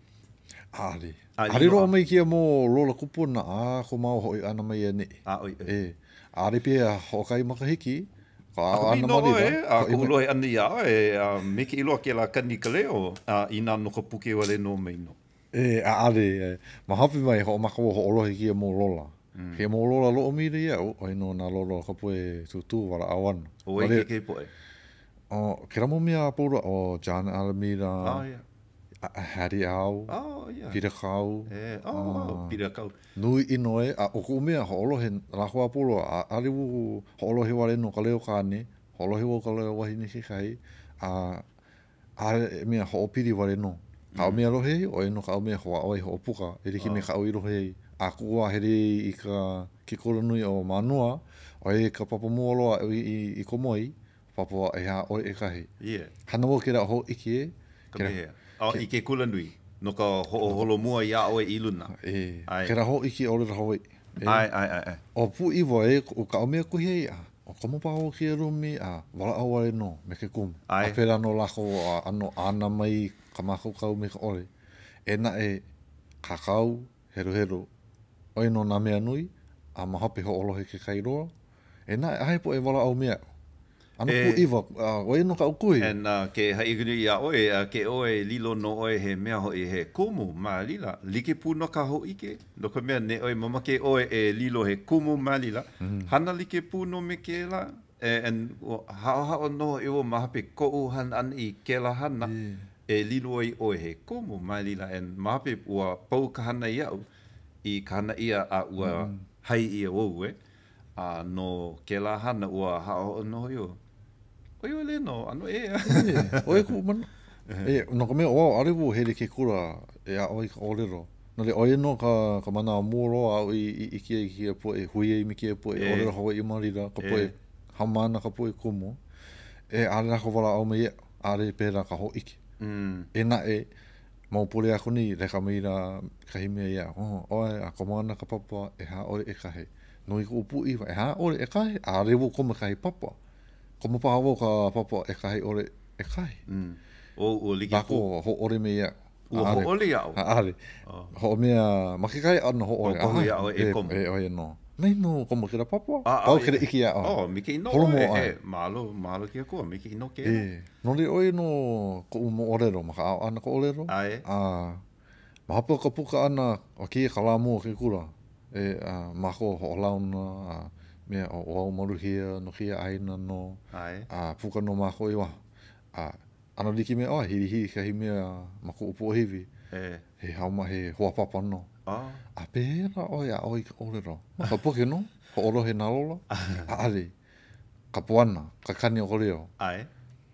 Ale. Ale roa mei kia mo lola kupuna. A, ko mau hoi ana mei e ne. A, oi, oi. E, ale pia hokai makahiki. Ka ana mani e, a ko ulohe ana ia e, a me ke iloa ke la kani ka leo, a ina no ka puke wale no mei no. E, a ale, ma hapi mai ho makawa ho olohe kia mo lola. Mm. Kia mo lola loo mire ia, o ino na lola ka poe tutu wala awan. O e ke ke poe? O, ke ramo mea pura o John Alamira. Ah, ia. Hari au. Oh, ia. Pira kau. E, oh, pira kau. Nui inoe, a o ku mea ho olohe lahua puro, a ariwu ho olohe wale no ka leo kane, ho olohe wo ka leo wahine kekahi, a a mea ho opiri wale no. Ka o mea rohe, o eno ka o mea hoa oi ho opuka, e riki me ka o i rohe, a kua here i ka ki kora nui o manua, o e ka papa muoloa i, i, i komoi, papa e ha oi e kahi. Yeah. Hana wo kera ho iki e. Ka mea. O, i ke kula nui. No ka ho holo mua ia oe i luna. E, kera ho iki o lera hoi. Ai, ai, ai, ai. O pu iwa e, o ka o mea kuhi e a. O kamo pa o kia rumi a, wala au wale no, me ke kumu. Ai. A pera no lako a ano ana mai ka mako kau me ka ore. E na e, kakau, heru heru. Oi no nā mea nui, a mahape ho olohe ke kairoa. E nā, ahe po e wala au mea. Ano E- pu iwa, uh, oi no ka ukui. And uh, ke haiguni ia oe, uh, ke oe lilo no oe he mea hoi he kumu ma lila. Like puna ka ho ike. No ka mea ne oe mama ke oe e lilo he kumu ma lila. Mm. Hana like puno me ke la. E, and hao hao no e o mahape kou han an i ke la hana. Yeah. E lilo ai oe he kumu ma lila. And mahape ua pau ka hana ia au. I ka hana ia a ua mm. hai ia ou e. Uh, no ke la hana ua hao no i o. Oi ole no, ano e. Oi ku man. E no ka mea o arewu hele ke kura e a oi ka olero. No le oi no ka ka mana moro a i i ki ki po e hui e mi ki po e olero hawa i marira ka po e hamana ka po e kumu. E ara ka wala au me are pera ka ho iki. Mm. E na e mau pule ako ni le ka mira ka himea ia. Oh, oi a ka mana ka papa e ha oi e kahe. No i ku upu iwa e ha oi e kahe. Arewu koma kahe papa. Komo pa hawo ka papa e kahi ore e kahi. Mm. O o like Bako ho ore me ia. O ho ore ia. Are. Ho mea makikai ana ho ore. O kohu ia o e komo. E o e no. Nei no komo kira papa. Pau kira iki ia. Oh, mi ke ino e. E, mahalo, mahalo kia kua. Mi ke ino ke. E. No le oi no ko umo orero. Maka au ana ko orero. Ae. Ah. Mahapa ka puka ana o kia ka lamu ke kura. E mako ho launa. Mea o o maru hia no hia aina no a puka no mako iwa a ana liki me o hiri hiri ka himea mako upo hivi e he hauma he hoa papa no a a pera o ya o i olero ka poke no ho oro he nalola a ale ka puana ka kani o leo ai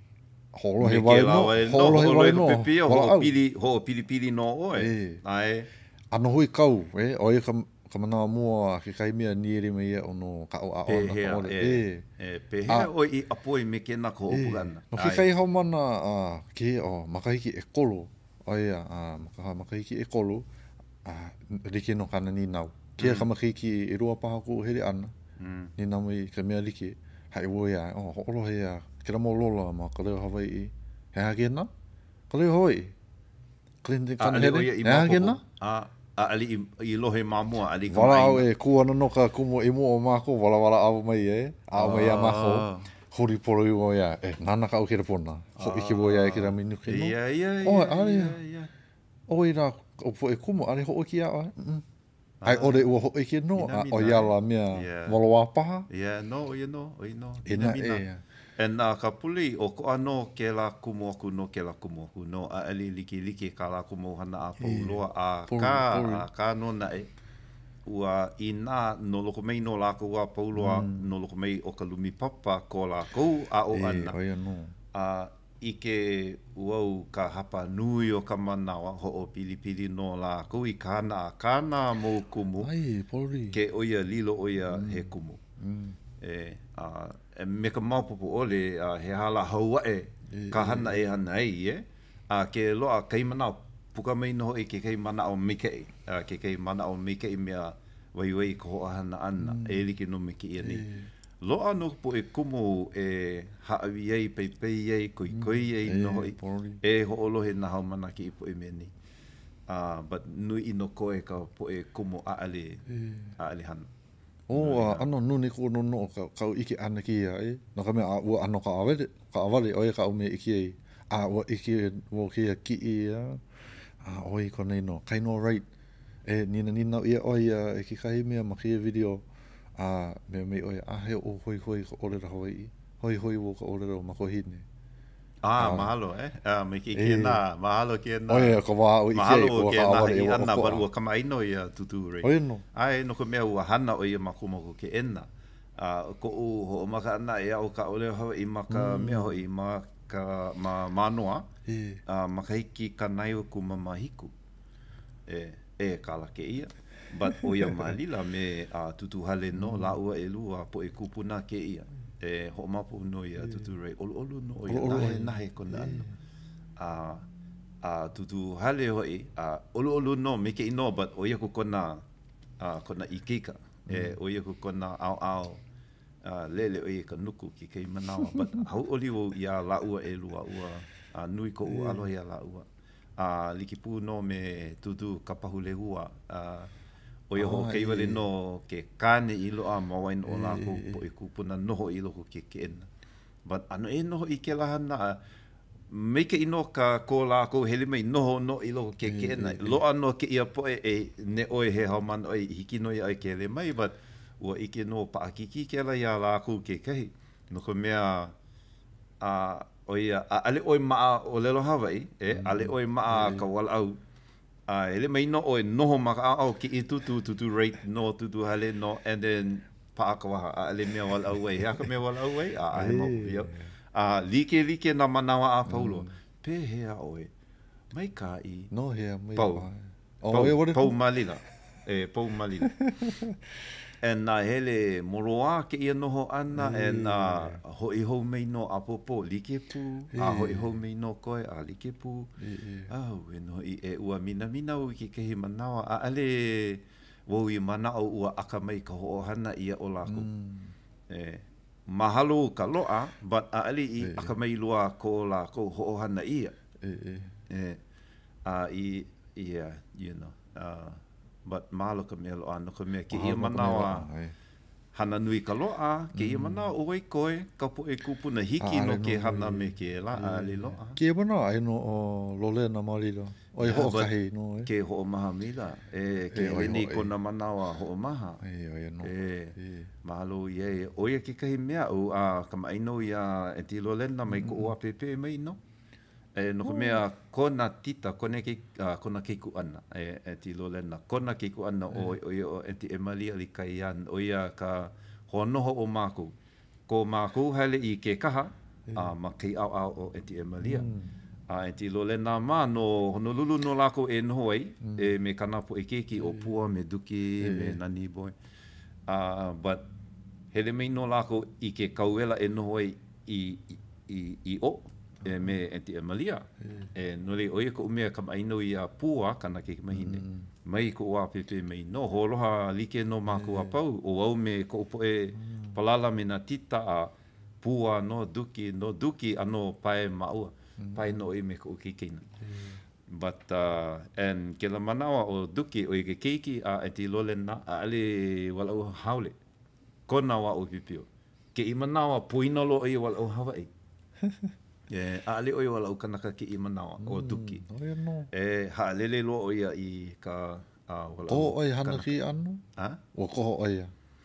ho oro he wai no ho oro he wai no ho pili ho pili pili no oi ai ano hooikau e o i ka ka mana mua ke kai mea niere me ia ono ka o a ona ka ore e e pehea o i apoi me ke na ko opugana no ke kai hau mana a ke o makahiki e kolo o ia a makaha makahiki e kolo a like no kana ninau ke ka makahiki e rua paha ku here ana ninau mai ka mea like hai wo ia o holo he a ke ramo lola ma ka leo Hawaii he ha gena ka leo Hawaii klinde kana here he ha gena a a ali i lohe mamua ali ka mai. Wala au e kuana no ka kumu e mo o mako wala wala au mai e. Au mai a mako. Hori poro i o ia. E nana ka au kere pona. Ho iki wo ia e kira minu ke no. Ia ia ia. O ale. O i ra o po e kumu ale ho iki a. Ai ore ua ho iki no. O ia la mea walo a paha. Ia no o ia no. O i no. Ina e. E nā ka puli o ko ano ke la kumu aku no ke la kumu aku no a ali liki liki ka la kumu hana a pauloa a ka a ka no na e ua i nā no loko mei no lako a pauloa no loko mei o ka lumi papa ko la kou a o ana a i ke uau ka hapa nui o ka manawa ho o pili pili no la kou i kana a kana mo kumu ke oia lilo oia he kumu e a e me ka maupopo ole uh, he hala haua e ka hana e hana ei e a uh, ke loa kei manao puka mai noho e ke kei manao mikei uh, ke kei manao mikei mea wai wai ko hoa hana ana mm. e like no miki ia ni loa no po e kumu e haawi ei pei pei ei koi koi ei mm. noho e, e ho olo he naha mana ki i po e mea ni uh, but nui ino koe ka po e kumu a ale a ale hana o a ano nune ko no no ka ka iki ana ki ai no ka me a u ano ka avale ka avale o ka o me iki a o iki wo ki ki ia a o i ko nei no kai no right e ninaninau ia o ia e ki kai me ma ki video a me me o a he o hoi hoi ko ole Hawaii hoi hoi wo ko ole ma ko hine ah mahalo eh ah me ki ki na mahalo ki na o ia ko wa o iki ko ka avale i ana baru ka mai no ia tutu re o no ai no ko me u hana o ia ma ko mo ke ena a ko o ho maka ana ia o ka ole Hawaii ma ka me ho i ma ka ma manoa a makahiki kanai o ku mamahiku e e kala ke ia but o ia malila me a tutu hale no la ua e lua po e kupuna ke ia e ho mapu no ia tutu rei olu olu no ia nahe nahe kona ano a a tutu hale hoi a olu olu no me ke ino but o ia ku kona a kona ikika e o ia ku kona au au a lele o ia ka nuku ki kei manawa but hau oli o ia la ua e lua ua a nui ko u alo ia la ua a liki pu no me tutu ka pahu le hua a o ia ho kei wale no ke kane i loa mawain o lakou po i kupuna noho i loko ke kena. But ano e noho i ke lahana me ke ino ka ko lakou hele mai noho no i loko ke kena. Loa no ke ia poe e ne oe he hauman oi hiki no ia ke le mai, but ua ike no paakiki ke la ia lakou ke kahi. No ko mea a o ia a ale oi maa o lelo Hawaii e mm. ale oi maa ka wal au a ele mai no oi noho maka au ki i tutu tutu rate no tutu hale no and then pa ka wa a ale mea wal au wei ha ka mea wal au wei a a he mo yo a like like na manawa a paulo pe he a oi mai ka i no he mai pau o e wore pau malila e pau malila and na hele moroa ke ia noho ana hey. And na uh, hoi ho mei no apopo like pu hey. A hoi ho mei no koe a like pu hey. Au e no i e ua mina mina u ki kehi manawa a ale wau i mana o ua akamai ka ho hana ia o lako mm. e mahalo ka loa but a ale i hey. Akamai lua ko lako ho hana ia hey. E a i yeah you know uh, but mahalo ka mea loa no ka mea ke ia manawa hana nui ka loa ke ia manawa o wei koe ka po e kupuna hiki no ke hana me ke la a le loa ke ia manawa ai no o lole na malila o i ho kahi no ke ho maha mila e ke heni kona manawa ho maha e mahalo ye o ia ke kahi mea o a kama ino ia e ti lolena mai ko o a pepe mai no e no ka mea kona tita kone ke uh, kona ke kuana e e ti lolena kona ke kuana o o o e ti emalia li kai an o ia ka honoho o maku ko maku hale i ke kaha a ma ke au au o e ti emalia a e ti lolena ma no honolulu no lako e no ai e me kana po e keki o pua me duki me nani boy a but hele me no lako i ke kauela e no ai i i i o e me e ti emalia e noli oia ko umea kam aino i a pua kana ke mahine mai ko wa pepe mai no holoha like no maku a pau o au me ko po e palala me na tita a pua no duki no duki ano pai maua pai no i me ko ki kina but uh, and ke la manawa o duki o i ke keiki a e ti lolena a ale wala o haule kona wa o pipio ke i manawa puina lo i wala o Hawaii yeah, a ale oi wala o kanaka ki i manawa mm, o duki. No. E ha lele lo o ia i ka uh, wala o oi hana ki anu? Ha? O koho oi ia?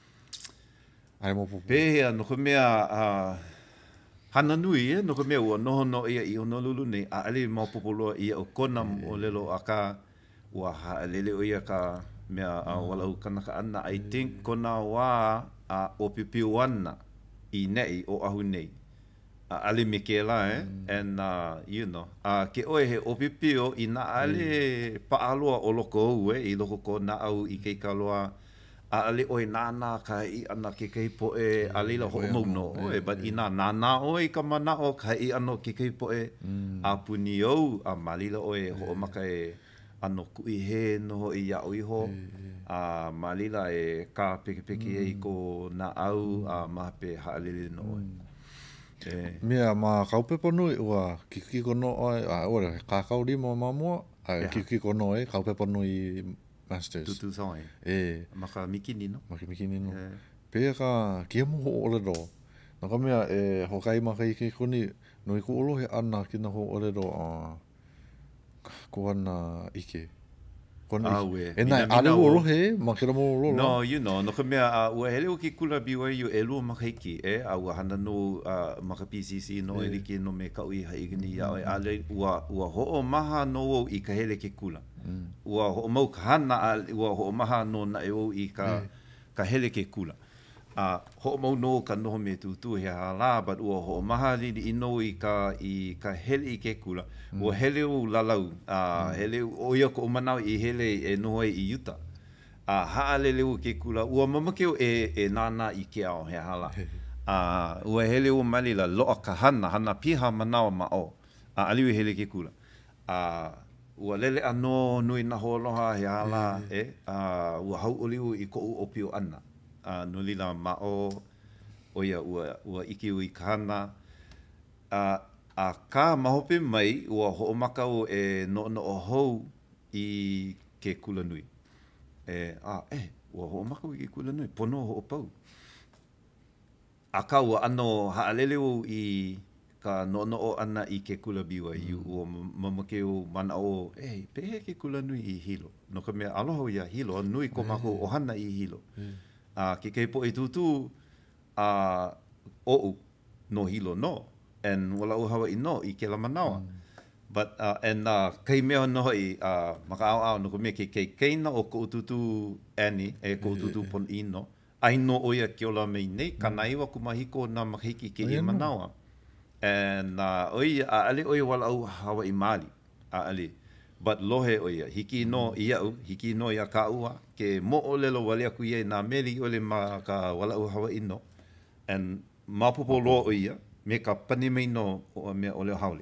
Ai mo pupu. Pehea no ka mea uh, hana nui e, no ka mea ua noho no ia i Honolulu nei a ale mo pupu loa ia o kona e. O lelo a ka ua ha lele o ia ka mea uh, wala o kanaka ana. I think kona wā a o pipiu ana i nei o ahu nei. Uh, ale me ke la eh mm. and uh, you know uh, ke oe he opipio i na ale mm. paaloa o loko ue i loko ko na au i kei kaloa a ale oe nana ka i ana ke kei po e mm. ale la ho mo no oe but i na nana oe ka mana o ka i ano ke kei po e mm. a puni au a malila oe mm. ho maka e ano ku i he no i a oi ho mm. a malila e ka peke peke mm. e ko na au a mape ha alele no oe mm. Yeah. Mea ma kaupe ponui ua kiki kono oi a ora kakau lima mamua a yeah. Kiki kono e kaupe ponui masters tutu soi e maka mikini no maka mikini no yeah. Pe ka kia mo ole do na ka mea e hokai makahiki koni no i ku olo he ana kina ho ole do a ko ana ike Ah, we. E nai ale olo he, makira mo olo. No, you know, no ka mea, uh, ua hele o ki kula B Y U e lua makahiki, e, a ua hana no uh, maka P C C no e like no me kau i haigani ia oe, ale ua, ua ho'o maha no o i ka hele ke kula. Ua ho'o mau ka hana, ua ho'o maha no na e o i ka, ka hele ke kula. Uh, ho'o mau no ka noho me tutu he hala, but ua ho'o maha li i no i ka, i ka hele i ke kula. Mm. Ua hele u lalau, uh, mm. hele o ia ko o manau i hele e noho i Utah. Uh, haa lele u ke kula, ua mamakeo e, e nana i Keao he hala. Uh, ua hele u malila loa ka hana, hana piha manawa ma o. Uh, aliu hele ke kula. Uh, ua lele ano nui na holoha he hala, e, uh, ua hau oliu i ko u opio ana. Uh, no lila ma o, o ia ua, ua iki ui ka hana. Uh, A ka mahope mai ua ho'omakau e no no o hou i ke kula nui. E, a, e, ua ho'omakau i ke kula nui, pono ho'opau. A ka ua ano haalele o i ka no no o ana i ke kula biwa i ua mamake o mana o, e, pehe ke kula nui i hilo. No ka mea aloha ia hilo, nui ko mako ohana i hilo. A ke kei po i tutu a o'u no hilo no. And wala u hawa i no i ke la manawa. Mm. But, uh, and uh, kei mea no i uh, maka au au no ko mea ke kei keina o ko ututu ani, e ko ututu pon ino. Ai no oia ke ola mei nei, ka naiwa kumahiko na makahiki ke i manawa. And uh, oia, a ale oia wala au hawa i mali, a ale. But lohe oia, hiki no mm. iau, hiki no ia ka ua, ke mo o lelo wale aku ia na meli ole ma ka wala au hawa ino. And mapopo loa oia, me ka pani mai no o mea o leo haole.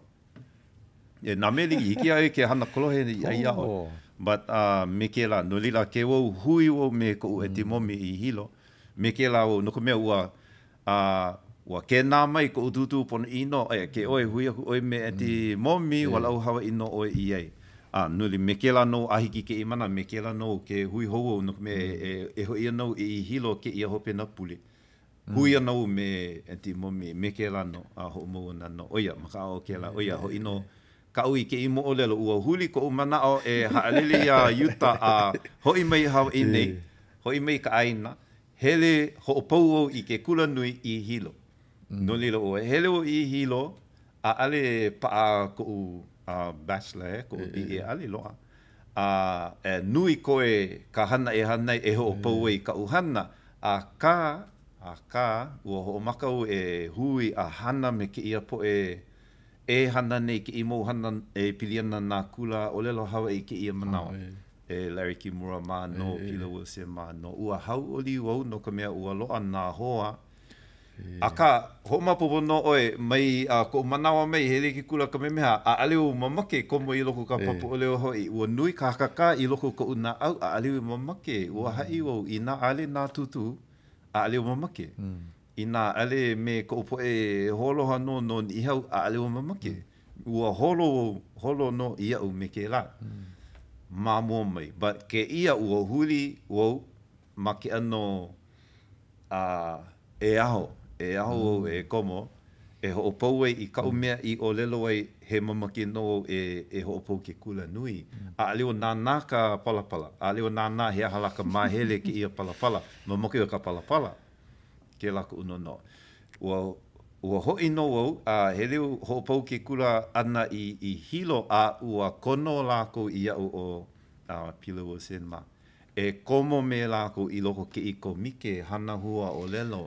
E nā meli i hiki ai ke hana kolohe i ai ao. But uh, me ke la, no lila ke wau hui wau me ko u e te momi i hilo. Me ke la wau, no ko mea ua, uh, ua ke nā mai ko u tutu pono ino, e ke oe hui aku oe me e te momi, wala au hawa ino oe i ai. Ah, no li me ke la no ahiki ke i mana, me ke la no ke hui hou, no ko mea e, e ho ia no i hilo ke ia hope na puli. Mm. Hui anau me e ti momi me ke la no a ho mo na no oia maka o ke la oia ho ino ka ui ke i mo o lelo ua huli ko umana o e haalili a yuta a ho i mai hau i nei ho i mai ka aina hele ho opau o i ke kula nui i hilo. Mm. No lilo o hele o i hilo a ale pa a ko u a bachelor ko i e ale loa a e nui ko e ka hana e hana e ho opau i ka uhana a ka a ka, ua ho'omakau e hui a hana me ke ia po e e hana nei ke i mou hana e piliana nā kula o lelo hawa i ke ia manawa. Oh, e. e Larry Kimura mā no, e, Pila Wilson mā no. Ua hau o li wau no ka mea ua loa nā hoa. E. A ka, ho'omapopo no oe, mai uh, ko manawa mai hele ki kula ka memeha, a aleo mamake komo i loko ka papu o leo hoi. Ua nui ka hakaka i loko ko una au, a aleo mamake. Ua mm. hai wau i nā ale nā tutu. A aleo mamake. Mm. I nā ale me ko upo e holo hano no ni hau a aleo mamake. Mm. Ua holo, holo no ia u me ke la. Mm. Mā mua mai. But ke ia ua huli wau ma ke ano uh, e aho. E aho mm. e komo. E ho opau e i kau mea i o lelo ai he mamake no e, e ho opau ke kula nui. Mm. A aleo nā nā ka palapala. A aleo nā nā hea halaka mahele ke ia palapala. Mamake o ka palapala. Ke lako uno no. Ua, ua hoi no au, a he leo ho opau ke kula ana i, i hilo a ua kono lako i au o uh, Pila Wilson ma. E komo me lako i loko ke i ko mike hana hua o lelo.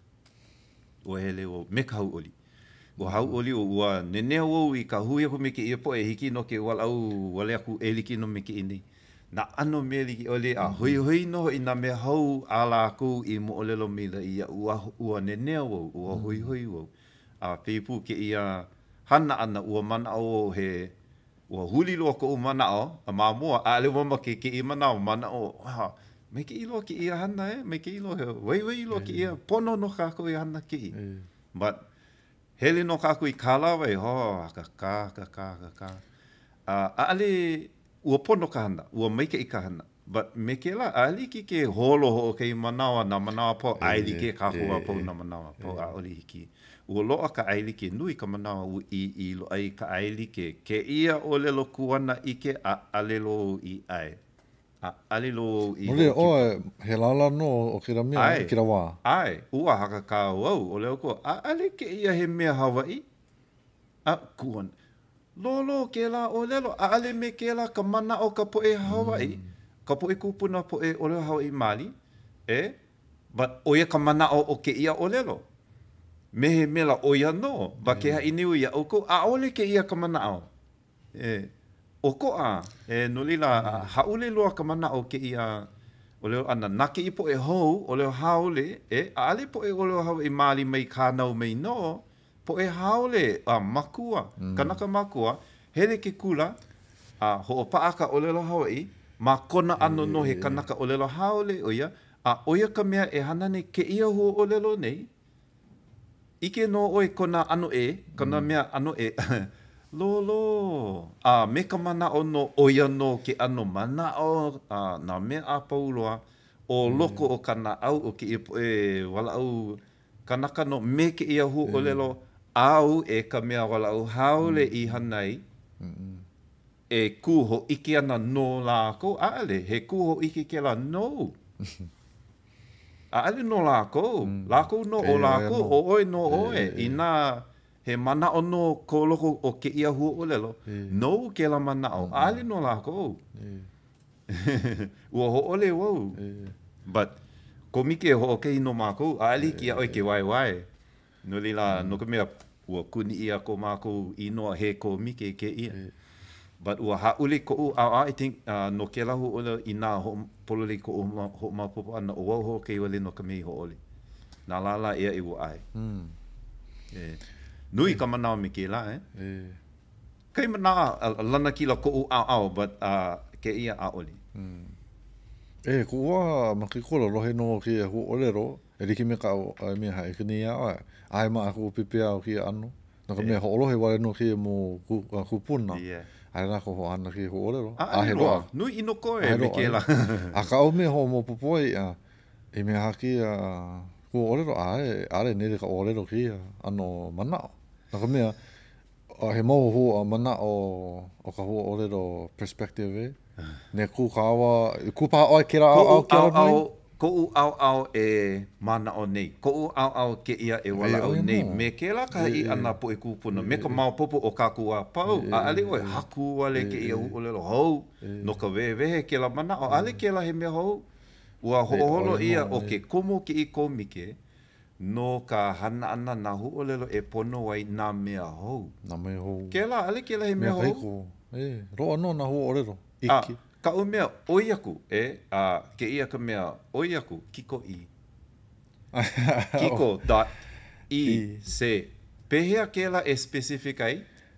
Ua he leo me ka hau oli. Ua hau oli o ua neneo au i ka hui aku me ke ia po e hiki no ke wala au wale aku e liki no me ke ini. Na ano me liki ole a hui hui no i na me hau a lakou i mo olelo mila i a ua, ua neneo au, ua hui hui au. A peipu ke ia hana ana ua mana o he ua huli loa ko u mana o, a mā mua, a le wama ke ke i mana o mana o, ha, me ke i loa ke ia hana e, me ke i loa he, wei wei loa ke ia, pono no kako i hana ke i. But, hele no kako i kālawa e, ho, ka kā, ka kā, ka kā. A ale, ua pono ka hana, ua maike i ka hana. But me ke la, a ali ki ke holo ho ke i manawa, na manawa po, aili ke kākua po na manawa po, a oli hiki. Ua loa ka aili ke nui ka manawa u i i lo ai ka aili ke, ke ia o lelo kuana ike a alelo i ai. A alelo i Mole o he lala no o ke ra mea, ke ra wā. Ai, ua haka ka au, o leo ko, a ale ke ia he mea Hawaii. A kuana. Lolo ke la o lelo, a ale me ke la ka mana o ka poe Hawaii. Mm. Ka poe kupuna poe o leo Hawaii Mali. E? But oia ka mana o o ke ia o lelo. Me he mela oia no. Ba ke hai niu ia o ko, a ole ke ia ka mana o. E? O ko a, e nolila, mm. haule loa ka mana o ke ia o leo ana. Nake i poe hou, o leo haole, e? A ale poe o leo Hawaii Mali mai kānau mai no. Po e haole a makua, mm. kanaka makua, hele ke kula, a ho o paaka o lelo Hawaii, ma kona ano no he kanaka o lelo haole oia, a oia ka mea e hana nei ke ia huo o lelo nei, ike no oi kona ano e, kona mm. mea ano e, lolo. A me ka mana o no oia no ke ano mana o, a na mea a pauloa, o loko o kana au o ke e wala au kanaka no me ke ia hu o lelo, au e ka mea wala au haole mm. i hanai, mm. e kuho ike ana no lako, aale, he kuho ike ke la no. Aale no lako, mm. lako no o lako, o oe no oe, i nā he mana o no ko loko o ke ia hu o lelo, no ke la mana o, aale no lako. Ua ho ole wau. But, ko mike ho o ke ino mākou, aale ki a oe ke wai wai. No lila, no ka mea, ua kuni ia ko mākou inoa he ko mike ke ia. But ua haule ko u, I think, uh, no ke lahu ole i nā ho polole ko u ma, ho mapopo ana, o wau ho ke iwale no ka mei ho ole. Nā lala ea i ua ai. Mm. Yeah. Nui ka manao me ke la, eh? Yeah. Kai mana lana kila ko u au au, but uh, ke ia a ole. Mm. E, ko ua makikola lohe no ke ho ole ro, e riki me ka o ai mea hae kini ia oe. Ai maa ko pipea o ki ano. Naka mea ho olohe wale no ke mo kupuna. Yeah. Ai rā ko ho ana ki ho ole ro. A he roa. Nui ino koe me ke la. A ka o me ho mo popoi a e me haki a ko ole ro ae, are nere ka ole ro ki a ano manao. Naka mea, he mau ho a manao o ka ho ole ro perspective e. Ne ku kawa, ku pa oi kera au au kera nui. Ko u au au e mana o nei. Ko u au au ke ia e wala au nei. Me ke la ka i ana po e kupuna. Me ka mau popo o kakou a pau. A ale oe haku wale ke ia u olelo hou. No ka wewehe ke la mana o ale ke la he mea hou. Ua ho'oholo ia o ke komo ki i komike. No ka hana ana na hu olelo e pono wai nā mea hou. Nā mea hou. Ke la ale ke la he mea hou. Mea kaiko. E, roa no na hu olelo. Iki. Ka o mea oiaku, e, a ke ia ka mea oiaku, kiko i. Kiko dot i se. Pehea ke la e specific ai?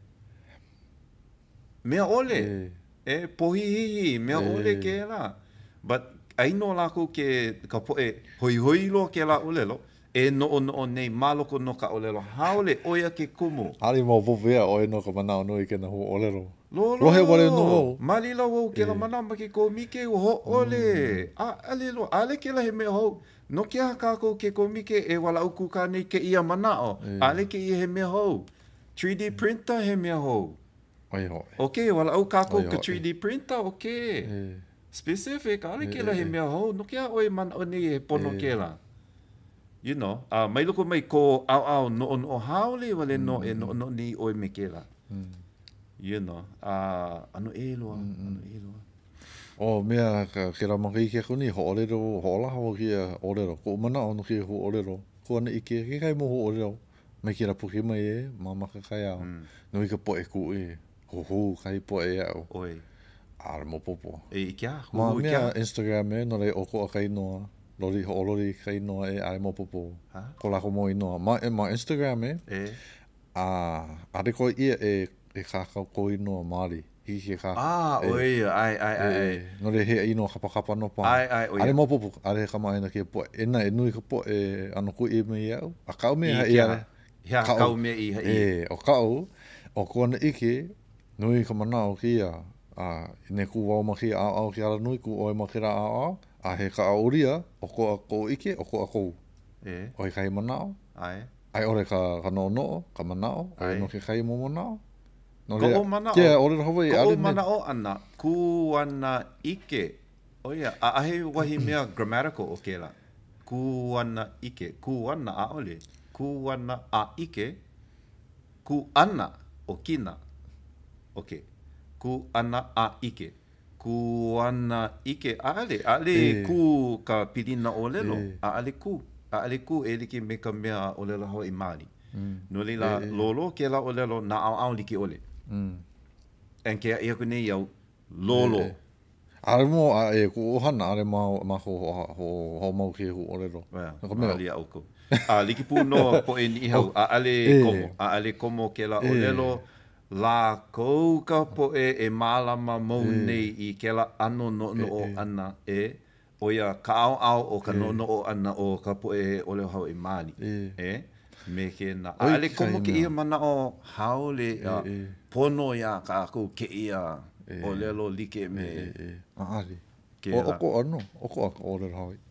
Mea ole. E, pohihihi, mea ole ke la. But, aino lako ke ka poe hoi hoi lo ke la olelo, e no o no o nei maloko no ka olelo. Haole oia ke kumu. Ali mau popea oe no ka manao nui ke na hu olelo. Lolo, Rohe wale no. Malila wau ke la mana ma ke ko mike o ho ole. A ale lo, ale ke la he mea hou. No ke ha kako ke ko mike e wala uku ka nei ke ia manao. Ale ke ia he mea hou. three D printer he mea hou. Oi hoi. Okay, wala au kako ka three D printer, okay. Specific, ale ke la he mea hou. No ke ha oi mana o nei he pono ke la. You know, uh, mai loko mai ko au au no no haole wale no e no no ni oi me ke la. You know, uh, ano e loa, mm -hmm. ano e loa. O mea ka ke ra makai ke kuni ho ole ro ho la ho ki ole ro ko mana ono ki ho ole ro ko ana ike ke kai mo ho ole ro mai ki ra puki mai e mama ka kai au no i ka po e ku e ho ho kai po e au oi ar mo popo e kia ma mea Instagram e no le o ko kai no lori ho lori kai no e ai mo popo ko la ko mo ino ma e ma Instagram e e a are ko i e e kakau ko ino mari hi ke ka ah oi ai ai ai no le he ino kapa kapa no pa ai ai oi ale mo popo ale ka mai na ke po e na e nui ka po e ano ku e me ia a ka me ha ia ya ka me i ha e o ka o o ko na ike nui ka mana o ki a a ne ku wa ma ki a a ki ala nui ku o ma ki ra a a a he ka auria o ko ko ike o ko ko e o kai mana ai ai ore ka ka no no ka mana o no ke kai mo mana No ko mana o. Yeah, ore Hawaii. Ko mana o ana. Kuana ike. O ia, a ahe wahi mea grammatical o ke la. Kuana ike. Kuana a ole. Kuana a ike. Kuana o kina. Ok. Kuana a ike. Kuana ike. A ale. A ale ku ka pilina o lelo. A ale ku. A ale ku e liki me ka mea o lelo hau i Māori. No lila lolo ke la o lelo na au au liki ole. Mm. En ke ia ku nei au lolo. Are mo e ku ohana are ma ma ho ho ho mau ke hu ore ro. Ko me ali au ko. A liki pu no po e ni hau a ale komo a ale komo ke la o lelo la kou ka po e e malama mo nei i ke la ano no no o ana e o ia ka au au o ka no no o ana o ka po e o le hau i mani. E Me ke na. Oi, Ale kekahi komo ke mea. ia mana o haole a E, e. pono ia ka aku ke ia E. o lelo like E, me e, e. Aali. ke O, la. oko ano, oko aka o lero haui.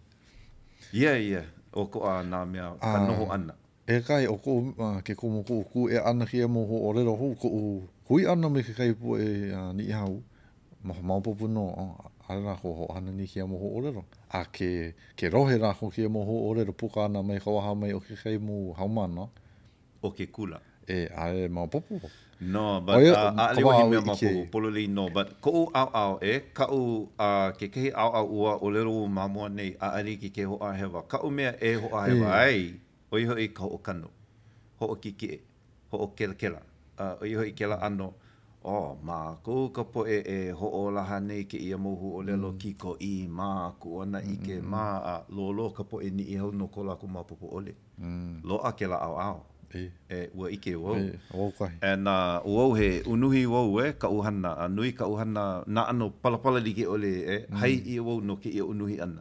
Ia ia. O ko a nā mea ka noho ana. E kai o ko uh, ke ko mo ko ku e ana ki mo ho o lero hu ko hui ana me ke kai pu e uh, ni hau. Ma ma po puno ala ko ho ana ni ki mo ho o lero. A ke ke rohe ra ko ki mo ho o lero puka ana mai ko ha mai o ke kai mo haumana. O ke kula. E ai ma popo. No, but Oe, uh, a leo kawa hi au mea i mapo ke. pololi no, but ko u au au e, ka u uh, ke kehi au au ua o lero mamua nei a ari ki ke ho a hewa. Ka u mea e ho a hewa E. ai, o iho i ka ho o kano, ho o ki ke, ho o kela kela. Uh, o iho i kela ano, oh, ma ko ka po e e ho o laha nei ke ia mohu o lelo mm. ki ko i ma kuana mm, ike mm, ma a lolo ka po e ni i hau no ko la ku mapopo ole. Mm. Lo a kela au au. E, e ua ike wau. E, wau kai. E nā wau he unuhi wau e, ka uhana, a nui ka uhana, nā ano palapala like ole e, mm. hai i wau no ke ia unuhi ana.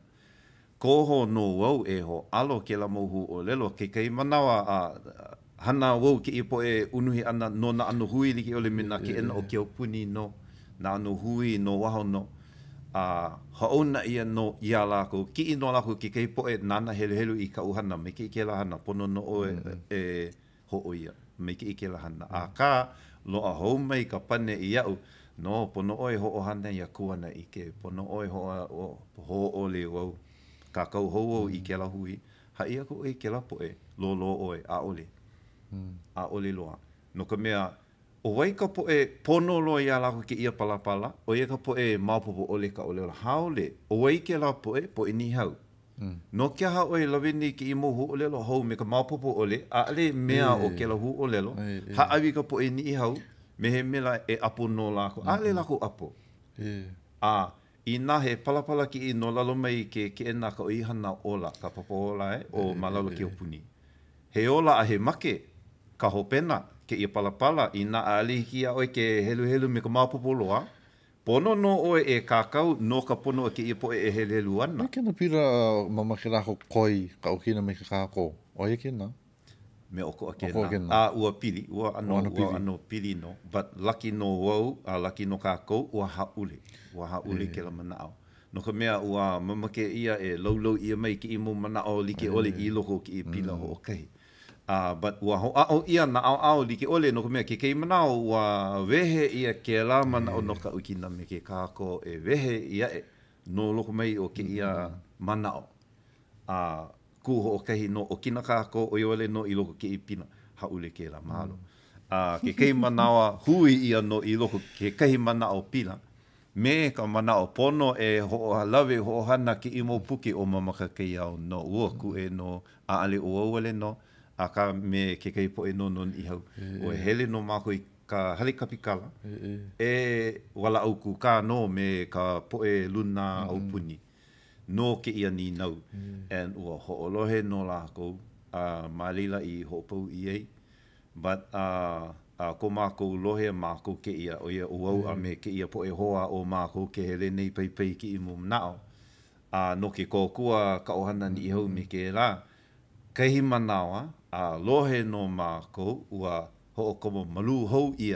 Koho no wau e ho alo ke la mohu o lelo, ke kei manawa a hana wau ke ia po e unuhi ana no nā ano hui like ole mina ke ena o ke o puni no, nā ano hui no waho no. A haona ia no ia lakou, ki i no lakou ke kei po e nana helu helu i ka uhana, me ke i ke la hana, pono no o e, mm. e ho o ia, me ke i ke la hana. Mm. A ka lo a hou mai ka pane i au, no pono o e ho o hana i a kuana i ke, pono o e ho o, ho o le wau, ka kau hou o mm. i ke la hui, ha ia ko e ke la po e, lo lo o e, a ole, mm. a ole loa. No ka mea, o wai ka po e pono loa ia lako ke ia palapala, o ia ka po e maupopo ole ka ole ola. Haole, o wai ke la po e, po e ni hau. Mm. No kia ha oe lawini ki i mohu o lelo hau me ka maupopo ole, a ale mea e, o ke la hu o lelo, e, e. Ha awi ka po e ni hau, me he mela e apo no lako. Mm -hmm. Ale lako apo. E. A, i nā he palapala ki i no lalo mai ke ke ena ka o ihana ola, ka papo ola e, o e, malalo e, ki o puni. He ola a he make, ka hopena, ke ia palapala, i nā alihi a oe ke helu helu me ka maupopo loa, pono no oe e kakou, no ka pono ke ia po e helu helu ana. Me kena pira mama ke rako koi, ka okina me ka kako. Oe kena? Me oko a kena. A ua pili, ua ano, ua pili. ano pili no. But laki no wau, a laki no kakou, ua haule. Ua haule e. Ke la manao. No ka mea ua mama ke ia e laulau ia mai ki i mo manao like e. Ole i loko ki i pila mm. ho o kahi. Uh, but ua ho ao ia na ao ao like ole no ka mea ke kei manao ua wehe ia ke la manao no ka ukina me ke kako e wehe ia e no loko mai o ke ia manao a uh, ku ho kahi no o kina kako o iole no i loko ke i pina haule ke la mahalo a uh, ke kei manawa hui ia no i loko ke kahi manao pina me ka manao pono e ho lawe ho hana ki i mo puki o mamaka kei au no ua ku e no a ale o ole no a ka me ke kei po e no non i hau. E, o e hele no mako i ka hale kapikala. E, e. e wala au ku ka no me ka po e luna mm. au puni. No ke ia ni nau. Mm. And ua hoolohe no lako. Uh, malila i hopau i ei. But uh, uh, ko mako lohe mako ke ia. O ia uau mm. a me ke ia po e hoa o mako ke hele nei pai pai ki i mo mnao. Uh, no ke kōkua ka ohana ni i hau me ke la. Kahi manawa. A lohe no mako ua hookomo malu hou ia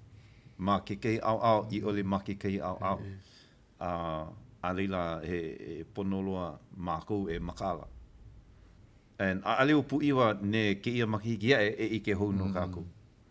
ma ke kei au au i ole ma ke kei au au. A a leila he, he ponoloa mako e makala. And a aleo pu iwa ne ke ia makahiki ia e, e ike hou no kako.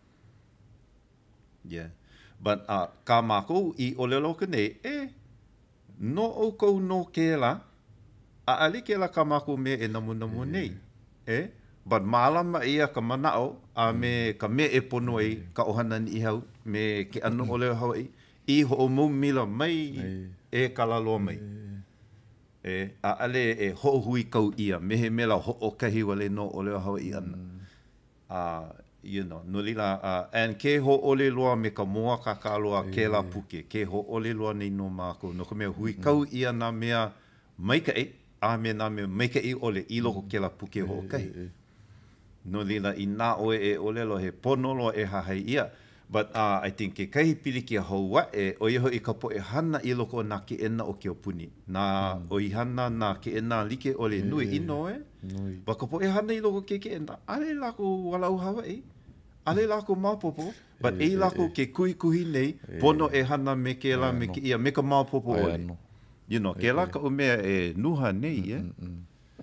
Yeah. But uh, ka mako i olelo ka nei e no o kou no ke la a ali ke la ka mako me e namu namu nei. Eh? But malama ia ka manao a me ka me e pono ai ka ohana ni hau me ke ano ole Hawaii i ho o mo mila mai e kalalo mai. E a ale e ho hui kau ia me he mela ho o kahi wale no ole Hawaii ana. Uh, you know, no lila uh, and ke ho ole loa me ka moa ka kaloa ke la puke ke ho ole loa nei no mako no ka mea hui kau ia na mea mai ka e a me na mea mai ka i ole i loko ke la puke ho o kahi. No lila i nā oe e olelo he ponolo e hahai ia. But uh, I think ke kahi pili ki a Hawaii, o iho i ka po e hana i loko nā ke ena o ke opuni. Nā mm. o i hana nā ke ena like o le nui ino e. Nui. Ba ka po e hana i loko ke ke ena, ale lako walau Hawaii, ale lako mapopo, but e, e lako ke kui kuhi nei, e, pono e hana me ke la me ke ia, me ka mapopo ole. Ano. You know, ke la ka o mea e nuha nei, mm, eh? Mm,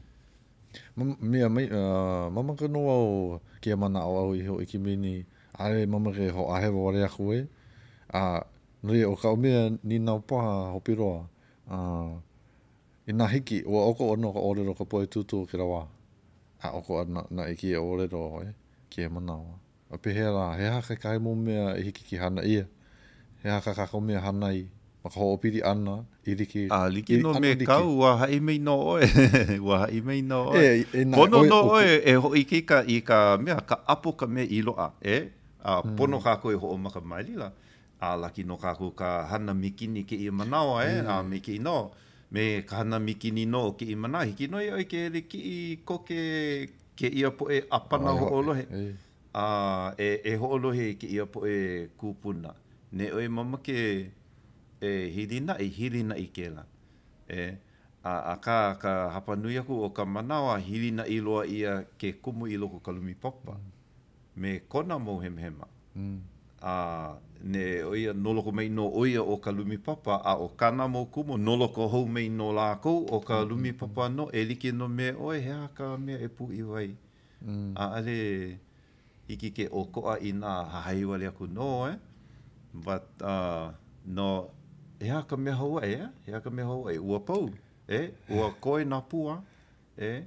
mm. Mea mai, uh, mama ka noa o kia mana au au iho i ki mini, ale mama ke ho ahewa wale aku e. A, nui o ka o mea ni nau paha hopiroa. A, i nā hiki, ua oko ono ka orero ka poe tutu o ke rawa. A oko ana na i ki e orero e, kia mana o. A pehea la, he haka kai mo mea i hiki ki hana ia. He haka kako mea hana i. Maka ho opiri ana, i riki... A, liki no me kau, ua hai mei no oe. Ua hai mei no oe. E, e, pono no oe, e ho i ke ka, i ka mea, ka apo ka mea i loa, e? A, mm. pono kako e ho o maka mailila. A, laki no kako ka hana mikini ke i manawa, e? Mm. A, me ke i no. Me ka hana mikini no ke i mana. Hiki no i oi ke riki i ko ke, ke ia po e apana ho olohe. E. A, e, e ho olohe ke ia po e kupuna. Ne oi mama ke... e hirina i hirina i kela. E, a, a ka, ka hapanui aku o ka manawa hirina i loa ia ke kumu i loko kalumi papa. Mm. Me kona mo hemhema. Mm. A, ne oia noloko mei no oia o kalumi papa, a o kana mo kumu noloko hou mei no lakou o kalumi papa no, e like no me oe hea ka mea e pu i wai. Mm. A ale hiki ke o koa i nā hahaiwale aku no, eh? But, uh, no, hea ka mea Hawaii, eh? Hea ka mea Hawaii. Ua pau, eh? Ua koe nā pua, eh?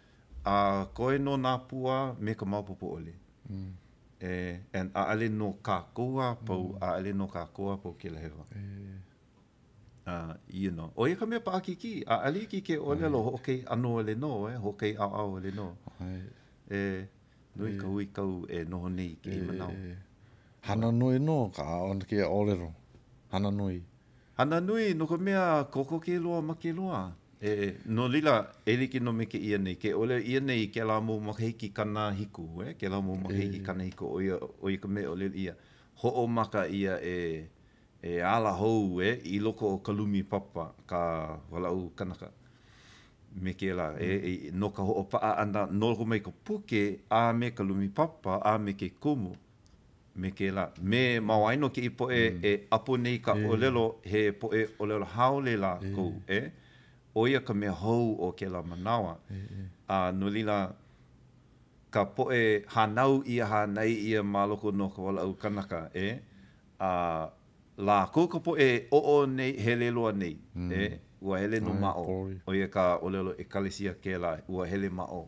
A koe no nā pua me ka maupopo ole. Mm. Eh, and a ale no kakoua pau, mm. a ale no kakoua pau ke lehewa. Eh. Uh, you know. O ia ka mea paakiki, a ali ki ke olelo ho kei ano ole no, eh? Ho kei au au ole no. Ai. Eh, nui e. Ka hui kau e noho nei ke e. I manao. Hana nui no, ka aona ke olelo. Hana nui. Hana nui, no ka mea koko ke loa ma ke loa. E, no lila, e liki no me ke ia nei. Ke ole ia nei ke la mo makahiki kana hiku, eh? Ke la mo makahiki e. Kana hiku. O ia, o ia ka mea ole ia. Ho o maka ia e, e ala hou, eh? I loko o kalumi papa, ka walau kanaka. Me ke la, mm. e, e, no ka ho o paa ana, no loko mai ka puke, a me kalumi papa, a me ke kumu. Me ke la, me mawaino ke i po e, mm. e apo nei ka e. Olelo, he po e olelo haole la e. Kou, e? O ia ka mea hou o ke la manawa. E, e. A no lila, ka po e hanau ia hanai ia maloko no ka wala au kanaka, e? A la kou ka po e o o nei, hele loa nei, mm. e? Ua hele no mao. Pori. O ia ka olelo e kalesia ke la, ua hele mao.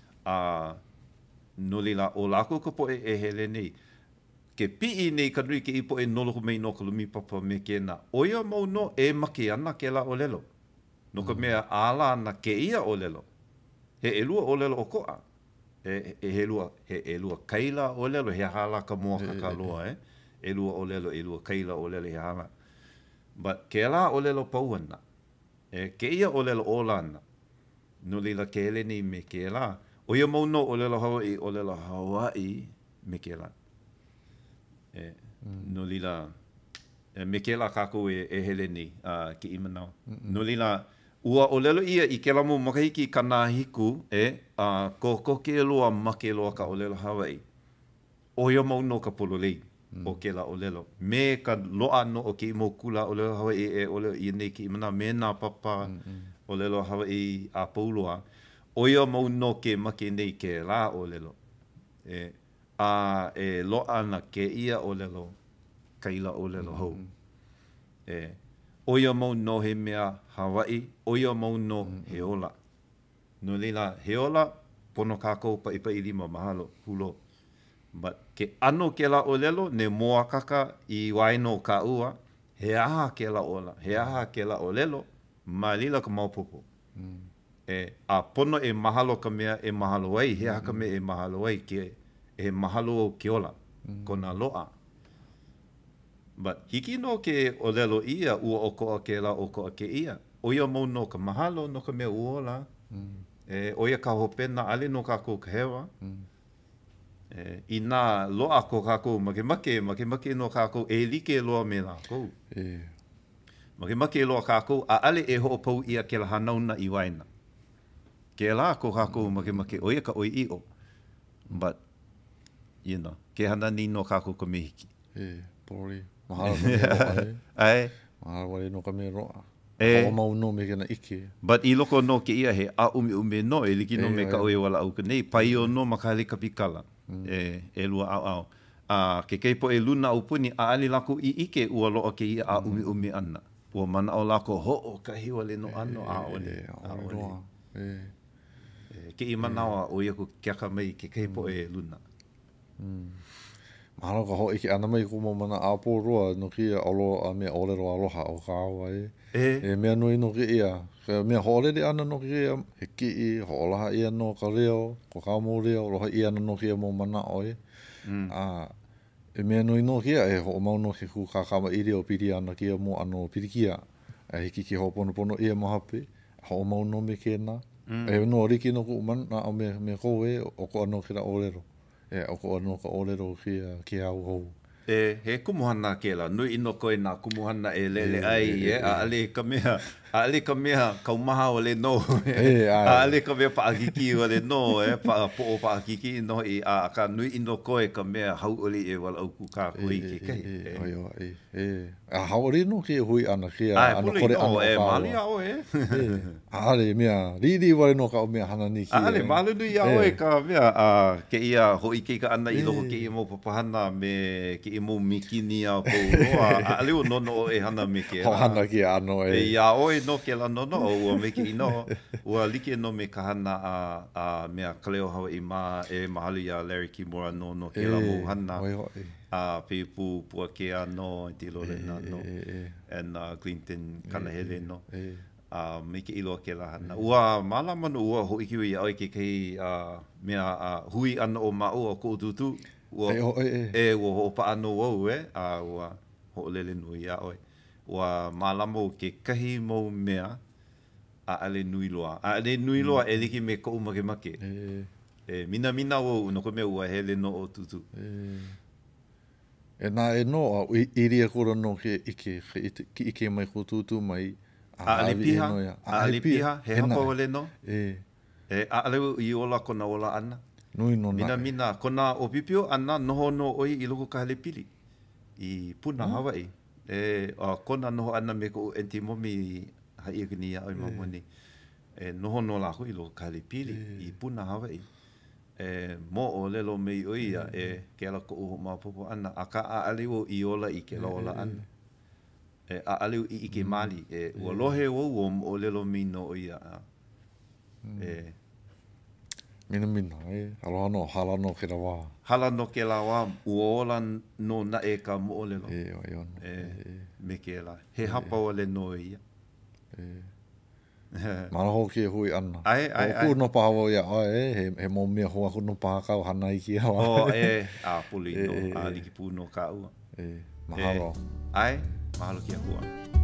A no lila, o la kou ka po e, e hele nei. Ke pii nei ka nui ke ipo e noloko mei no ka lumi papa me ke na. Oia mau no e make ana ke la olelo. No ka mea ala ana ke ia olelo. He elua olelo o koa. E, e helua, he elua kaila olelo, he hala ka moa kakaloa, eh? Elua olelo, elua kaila olelo, he hala. But ke la olelo pauana. E, ke ia olelo olana. No lila ke ele nei me ke la. Oia mau no olelo Hawaii, olelo Hawaii me ke la. E, mm. No lila, e, me ke la kako e, e hele ni uh, ki imanao. Mm -mm. No lila, ua olelo ia i ke lamo makahiki kana hiku, e, uh, ko ko ke loa make loa ka olelo Hawaii. Oia mau no ka pololei mm. o ke la olelo. Me ka loa no o ke imo kula olelo Hawaii e olelo i nei ki imanao. Me na papa mm -mm. olelo Hawaii a pauloa. Oia mau no ke make nei ke la olelo. E, a e loa na ke ia olelo kaila olelo hou. Mm -hmm. E oia mau no he mea Hawaii, oia mau no mm -hmm. he ola. No lila he ola pono kakou pa ipa i lima mahalo hulo. But ke ano ke la olelo ne moa kaka i waino ka ua, he aha ke la ola, he aha ke la olelo, ma lila ka maupopo. Mm. E a pono e mahalo ka mea e mahalo wai, he aha ka mea e mahalo wai ke e mahalo o ke ola, mm. kona loa. But hiki no ke olelo ia ua o koa ke la o koa ke ia. Oia mau no ka mahalo no ka mea uola. Mm. E, oia ka hopena ale no ka kou ka hewa. Mm. E, I nā loa ko kakou makemake, makemake no kakou e like loa me lakou. E. Makemake loa kakou, a ale e ho'opau ia ke la hanauna i waina. Ke la ko kakou makemake, o ia ka oi i o. But, you know, ke hana ni no kakou ka mehiki. E, pori. Mahalo ka me roa e. Ai. Mahalo wale no ka me roa. E. Hoa mau no me kena ike. But i loko no ke ia he a umi umi no, e liki no E, me ka ai. oe wala au ka nei, pai o no makahale ka pikala. Mm. E, e lua au au. A ke keipo e luna au puni, a ali lako i ike ua loa ke ia a umi umi ana. Ua mana o lako ho o ka hiwa le no ano a ole. E, a ole roa. E. E, ke i manawa o ia ko ke akamai ke keipo e luna. Mm. Mahalo ka ho ike ana mai kumo mana apo roa no kia olo a mea olelo aloha o ka awa e. E. E mea nui no ki ia. Ka mea hoolele ana no ki ia. He ki i, hoolaha ia no ka reo, ko ka mo reo, roha ia ana no ki ia mo mana oe. Mm. A, e mea nui no ki ia e ho mau no ki ku ka kama iri o piri ana ki ia mo ano pirikia. E hiki ki ho pono pono ia mo hape. Ho mau no me kena. Mm. E no riki no ku man na o me, me ko e o ko ano ki ra olero. E o ko ano ka olero ki a ki au hou. E, he kumuhana ke la, nui ino koe nā kumuhana e lele ai, e, a ale ka mea, a ale ka mea kaumaha o le no, E, a ale ka mea paakiki o le no, e, pa, po o paakiki no i, a ka nui ino koe ka mea hau oli e wala au ku kā koe ki kei. E, oi o, e, e, a hau oli no ki hui ana, ki a ano kore ana o e, kāua. mali a o e. A ale mea, riri wale no ka o mea hana ni ki. A ale, malu nui a o e ka mea, a ke ia hooikaika ana i loko ke ia mo papahana me ke ia mo mikini a pou roa, a ale o nono o e hana me ke Ho hana ki ano e. E ia o e no ke la nono o ua me ke ino, ua like no me ka hana a, a mea kaleo hawa i ma e mahalo ia Larry Kimura no no ke la mo hana. Oi o e. A pipu pua ke ano, te lo le na no. And uh, Clinton kanahele no. A me ke ilo ke la hana. Ua mala manu ua ho iki ui au ke kei uh, mea uh, hui ana o mao o ko tutu. Ua, e, o, e, e ua ho pa ano wau e, a ua ho lele nui a oi. Ua malamo ke kahi mo mea a ale nui loa. A ale nui loa mm. e liki me kou makemake. E, e, mina mina o no ko mea ua hele no o tutu. E, e nā e no a iria kura no ke ike, ki ike mai ko tutu mai. A ale piha, a ale piha, he hapa wale no. E. E a ale i ola kona ola ana. Nui no mina nae. mina, kona o pipio ana noho no oi i loko ka hele pili. I puna hmm? Hawaii. E a kona noho ana me ko enti momi hai e kini ia oi mamoni. E noho no la hui lo ka hele pili i puna Hawaii. E mo o lelo me i oia e ke ala ko uho mapopo ana. A ka a aliwo i ola i ke la ola ana. E a aliwo i ike mali. E ua lohe o o lelo me no oia. E Mina mina, e. Aloha no, hala no ke la wā. Hala no ke la wā, uola no na e ka mo olelo. E, o, e, ono. E, me ke la. He hapa o le no ia. E. Mana ho ke hui ana. Ai, ai, ai. O ku no pahawa ia, ai, e, he, he mo mea hoa ku no paha kau hana i ki hawa. O, e, a puli no, a liki pū no ka ua. E, mahalo. Ai, mahalo ki a hua.